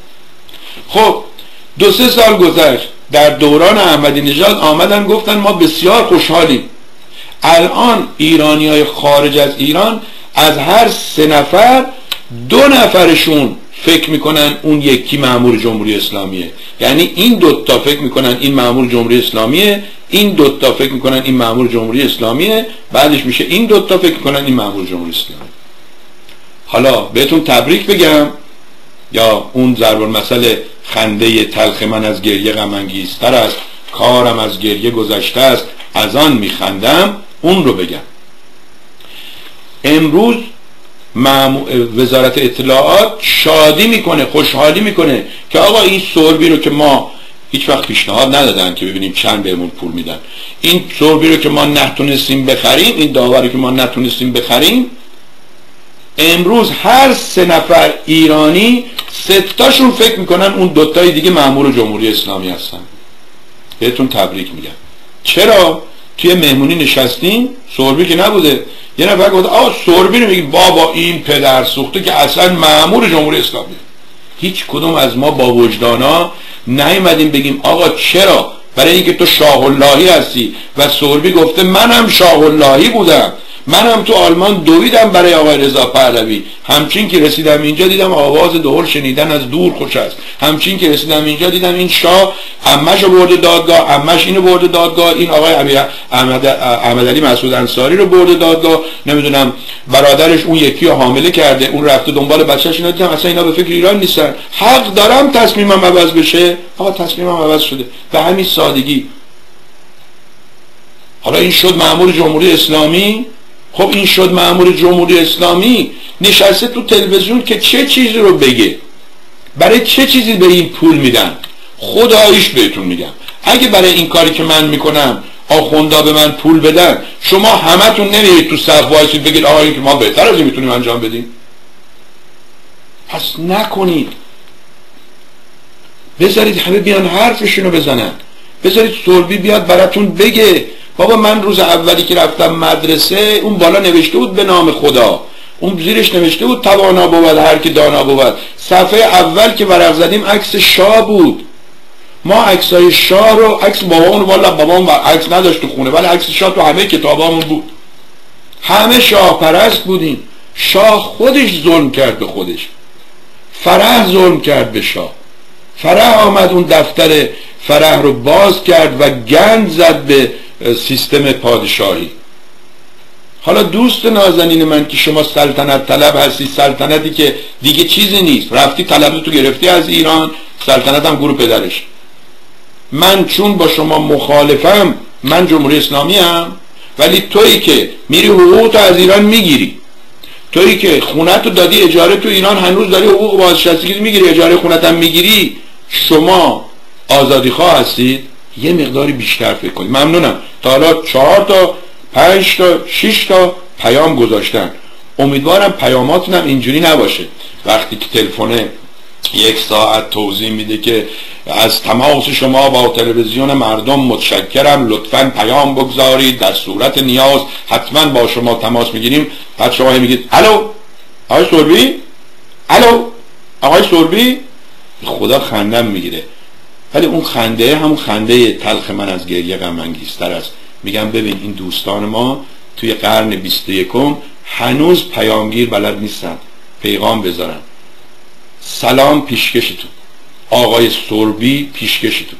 خب دو سه سال گذشت، در دوران احمدی نژاد آمدن گفتن ما بسیار خوشحالیم، الان ایرانی های خارج از ایران از هر سه نفر دو نفرشون فکر میکنن اون یکی مأمور جمهوری اسلامیه. یعنی این دوتا فکر میکنن این مأمور جمهوری اسلامیه، این دوتا فکر میکنن این مأمور جمهوری اسلامیه، بعدش میشه این دوتا فکر میکنن این مأمور جمهوری اسلامیه. حالا بهتون تبریک بگم یا اون ضرب المثل خنده تلخ من از گریه غم انگیزتر است، کارم از گریه گذشته است از آن میخندم، اون رو بگم. امروز وزارت اطلاعات شادی میکنه، خوشحالی میکنه که آقا این سوربی رو که ما هیچ وقت پیشنهاد ندادن که ببینیم چند بهمون پول میدن، این سوربی رو که ما نتونستیم بخریم، این داوری که ما نتونستیم بخریم، امروز هر سه نفر ایرانی سه تاشون فکر میکنن اون دوتای دیگه مأمور جمهوری اسلامی هستن. بهتون تبریک میگم. چرا؟ توی مهمونی نشستیم، سوربی که نبوده، یه نفر گفت آقا سوربی رو میگی، بابا این پدر سوخته که اصلا مأمور جمهوری اسلامی. هیچ کدوم از ما با وجدانا نیومدیم بگیم آقا چرا؟ برای اینکه تو شاه اللهی هستی و سوربی گفته منم شاه اللهی بودم، منم تو آلمان دویدم برای آقای رضا پهلوی، همچین که رسیدم اینجا دیدم آواز دهل شنیدن از دور خوش است، همچین که رسیدم اینجا دیدم این شاه عمش رو برده دادگاه، عمش اینو برده دادگاه، این آقای احمد احمدعلی مسعود انصاری رو برده دادگاه، نمیدونم برادرش اون یکی رو حامله کرده، اون رفته دنبال بچه‌ش، اینا دیدم اصلا اینا به فکر ایران نیستن، حق دارم تصمیمم عوض بشه. آقا تصمیمم عوض شده به همین سادگی. حالا این شد مأمور جمهوری اسلامی. خب این شد مأمور جمهوری اسلامی، نشسته تو تلویزیون که چه چیزی رو بگه، برای چه چیزی به این پول میدن. خداییش بهتون میگم اگه برای این کاری که من میکنم آخوندا به من پول بدن، شما همتون نمیرید تو صف وایسید بگید آقا این که ما بهتر از این میتونیم انجام بدیم. پس نکنید، بذارید همه بیان حرفشونو بزنن، بذارید سوربی بیاد براتون بگه بابا من روز اولی که رفتم مدرسه اون بالا نوشته بود به نام خدا، اون زیرش نوشته بود توانا بود هر کی دانا بود. صفحه اول که ورق زدیم عکس شاه بود. ما عکسای شاه رو، عکس بابامون والا بابام عکس نداشت تو خونه، ولی عکس شاه تو همه کتابامون بود. همه شاه پرست بودیم. شاه خودش ظلم کرد به خودش. فرح ظلم کرد به شاه. فرح آمد اون دفتر فرح رو باز کرد و گند زد به سیستم پادشاهی. حالا دوست نازنین من که شما سلطنت طلب هستی، سلطنتی که دیگه چیزی نیست، رفتی طلب تو گرفتی از ایران، سلطنت هم گروه پدرش. من چون با شما مخالفم، من جمهوری اسلامی هم، ولی تویی که میری حقوق از ایران میگیری، تویی که خونت رو دادی اجاره تو ایران، هنوز داری حقوق بازنشستگی میگیری، اجاره خونت هم میگیری، شما آزادی خواه هستید. یه مقداری بیشتر فکر کنید. ممنونم. تا حالا چهار تا پنج تا شش تا پیام گذاشتن. امیدوارم پیاماتونم اینجوری نباشه وقتی که تلفن یک ساعت توضیح میده که از تماس شما با تلویزیون مردم متشکرم، لطفاً پیام بگذارید، در صورت نیاز حتما با شما تماس میگیریم. بعد شما میگید الو آقای سوربی، الو آقای سوربی، خدا خندم میگیره. ولی اون خنده همون خنده تلخ من از گریه غم انگیزتر است. میگم ببین این دوستان ما توی قرن بیست و یکم هنوز پیامگیر بلد نیستن پیغام بذارن. سلام پیشکشتون، آقای سوربی پیشکشتون.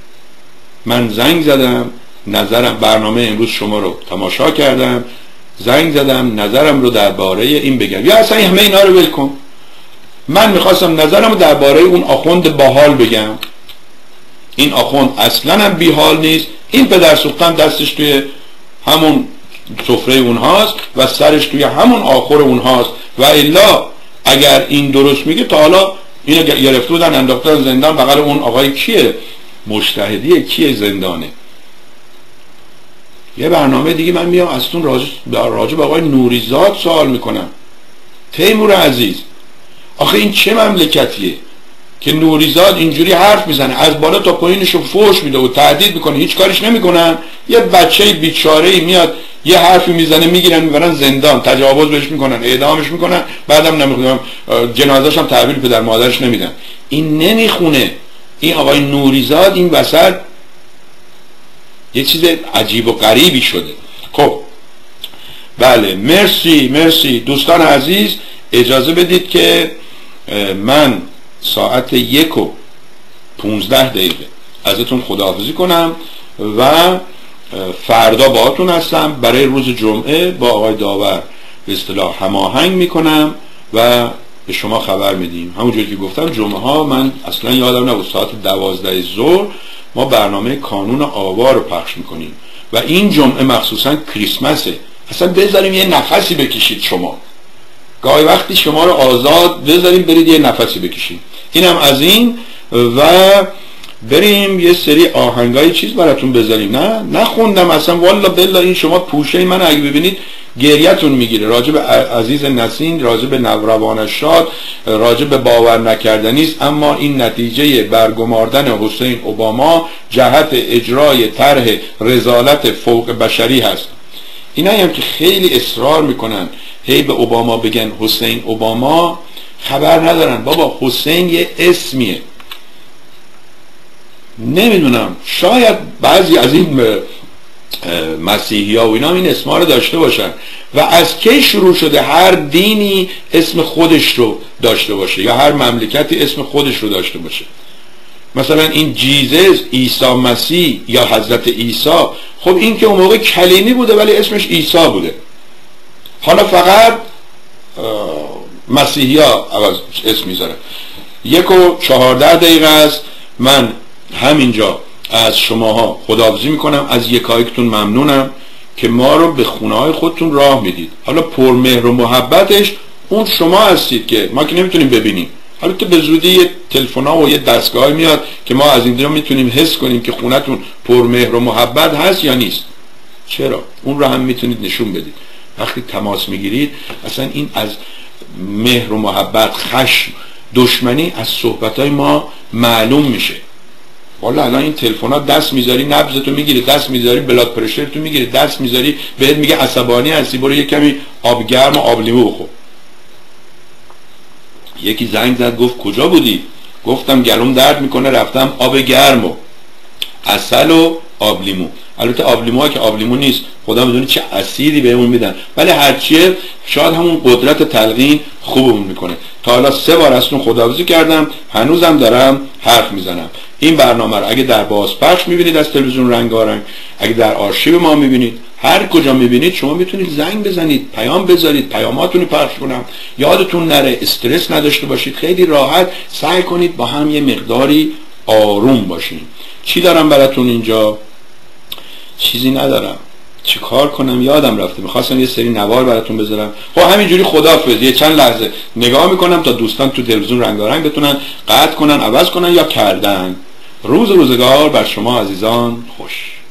من زنگ زدم، نظرم، برنامه امروز شما رو تماشا کردم، زنگ زدم نظرم رو درباره این بگم، یا اصلا همه اینا رو ول کن. من میخواستم نظرم رو درباره اون آخوند باحال بگم. این آخوند اصلا هم بیحال نیست. این پدر سوختن دستش توی همون سفره اونهاست و سرش توی همون آخر اونهاست. و الا اگر این درست میگه تا حالا اینو گرفته بودن انداختن زندان. بغل اون آقای کیه؟ مجتهدیه، کیه زندانه. یه برنامه دیگه من میام ازتون راجع راجع به آقای نوریزاد سوال میکنم. تیمور عزیز، آخه این چه مملکتیه که نوریزاد اینجوری حرف میزنه، از بالا تا پایینشو فوش میده و تهدید میکنه، هیچ کاریش نمیکنن؟ یه بچه بیچاره‌ای میاد یه حرفی میزنه میگیرن میبرن زندان، تجاوز بهش میکنن، اعدامش میکنن، بعدم نمیخوام جنازه‌ش هم تحویل پدر مادرش نمیدن. این نمیخونه. این آقای نوریزاد این وسط یه چیز عجیب و غریبی شده. خب بله، مرسی مرسی دوستان عزیز. اجازه بدید که من ساعت یک و پونزده دقیقه ازتون خداحافظی کنم و فردا باهاتون هستم. برای روز جمعه با آقای داور به اصطلاح هماهنگ میکنم و به شما خبر میدیم. همونجوری که گفتم جمعه ها من اصلا یادم نبود ساعت دوازده ظهر ما برنامه کانون آوا رو پخش میکنیم و این جمعه مخصوصا کریسمسه. اصلا بذاریم یه نفسی بکشید شما، گاهی وقتی شما رو آزاد بذاریم برید یه نفسی بکشید. اینم از این. و بریم یه سری آهنگای چیز براتون بذاریم. نه نخوندم اصلا والا بالله. این شما پوشه من اگه ببینید گریتون میگیره. راجب عزیز نسین، راجب نوروان شاد، راجب باور نکردنیست، اما این نتیجه برگماردن حسین اوباما جهت اجرای طرح رذالت فوق بشری هست. اینایی هم که خیلی اصرار میکنن هی به اوباما بگن حسین اوباما، خبر ندارن بابا حسین یه اسمیه. نمیدونم شاید بعضی از این مسیحی ها و اینا این اسما رو داشته باشن. و از کی شروع شده هر دینی اسم خودش رو داشته باشه یا هر مملکتی اسم خودش رو داشته باشه؟ مثلا این جیزس، عیسی مسیح یا حضرت عیسی، خب این که اون موقع کلیمی بوده ولی اسمش عیسی بوده. حالا فقط مسیحی ها عوض اسم میذاره. یک و چهارده دقیقه است. من همینجا از شماها خداحافظی میکنم. از یکایکتون ممنونم که ما رو به خونه های خودتون راه میدید. حالا پرمهر و محبتش اون شما هستید که ما که نمیتونیم ببینیم. حالا تو به زودی یه تلفن‌ها و یه دستگاه میاد که ما از این دیگه میتونیم حس کنیم که خونتون پرمهر و محبت هست یا نیست. چرا؟ اون رو هم میتونید نشون بدید. وقتی تماس میگیرید اصلا این از مهر و محبت، خشم، دشمنی از صحبتهای ما معلوم میشه. والا الان این تلفن‌ها دست میذاری نبضتو میگیره، دست میذاری بلاد پرشرتو میگیره، دست میذاری بهت میگه عصبانی هستی برو یه کمی آب گرم و آب لیمو بخور. یکی زنگ زد گفت کجا بودی؟ گفتم گلوم درد میکنه رفتم آب گرم و عسل و آب لیمو. البته آب لیمو ها که آب لیمو نیست، خدا میدونه چه اسیدی بهمون میدن، ولی هرچیه شاید همون قدرت تلقین خوبمون میکنه. تا حالا سه بار ازتون خداحافظی کردم، هنوزم دارم حرف میزنم. این برنامه رو اگه در بازپخش میبینید از تلویزیون رنگارنگ، اگه در آرشیو ما میبینید، هر کجا میبینید شما میتونید زنگ بزنید، پیام بذارید، پیاماتون رو پخش کنم، یادتون نره، استرس نداشته باشید، خیلی راحت سعی کنید با هم یه مقداری آروم باشین. چی دارم براتون اینجا؟ چیزی ندارم. چی کار کنم یادم رفته، میخواستم یه سری نوار براتون بذارم. خب همینجوری خداحافظ، یه چند لحظه نگاه میکنم تا دوستان تو تلویزیون رنگارنگ بتونن قطع کنن، عوض کنن یا کردن. روز روزگار بر شما عزیزان خوش.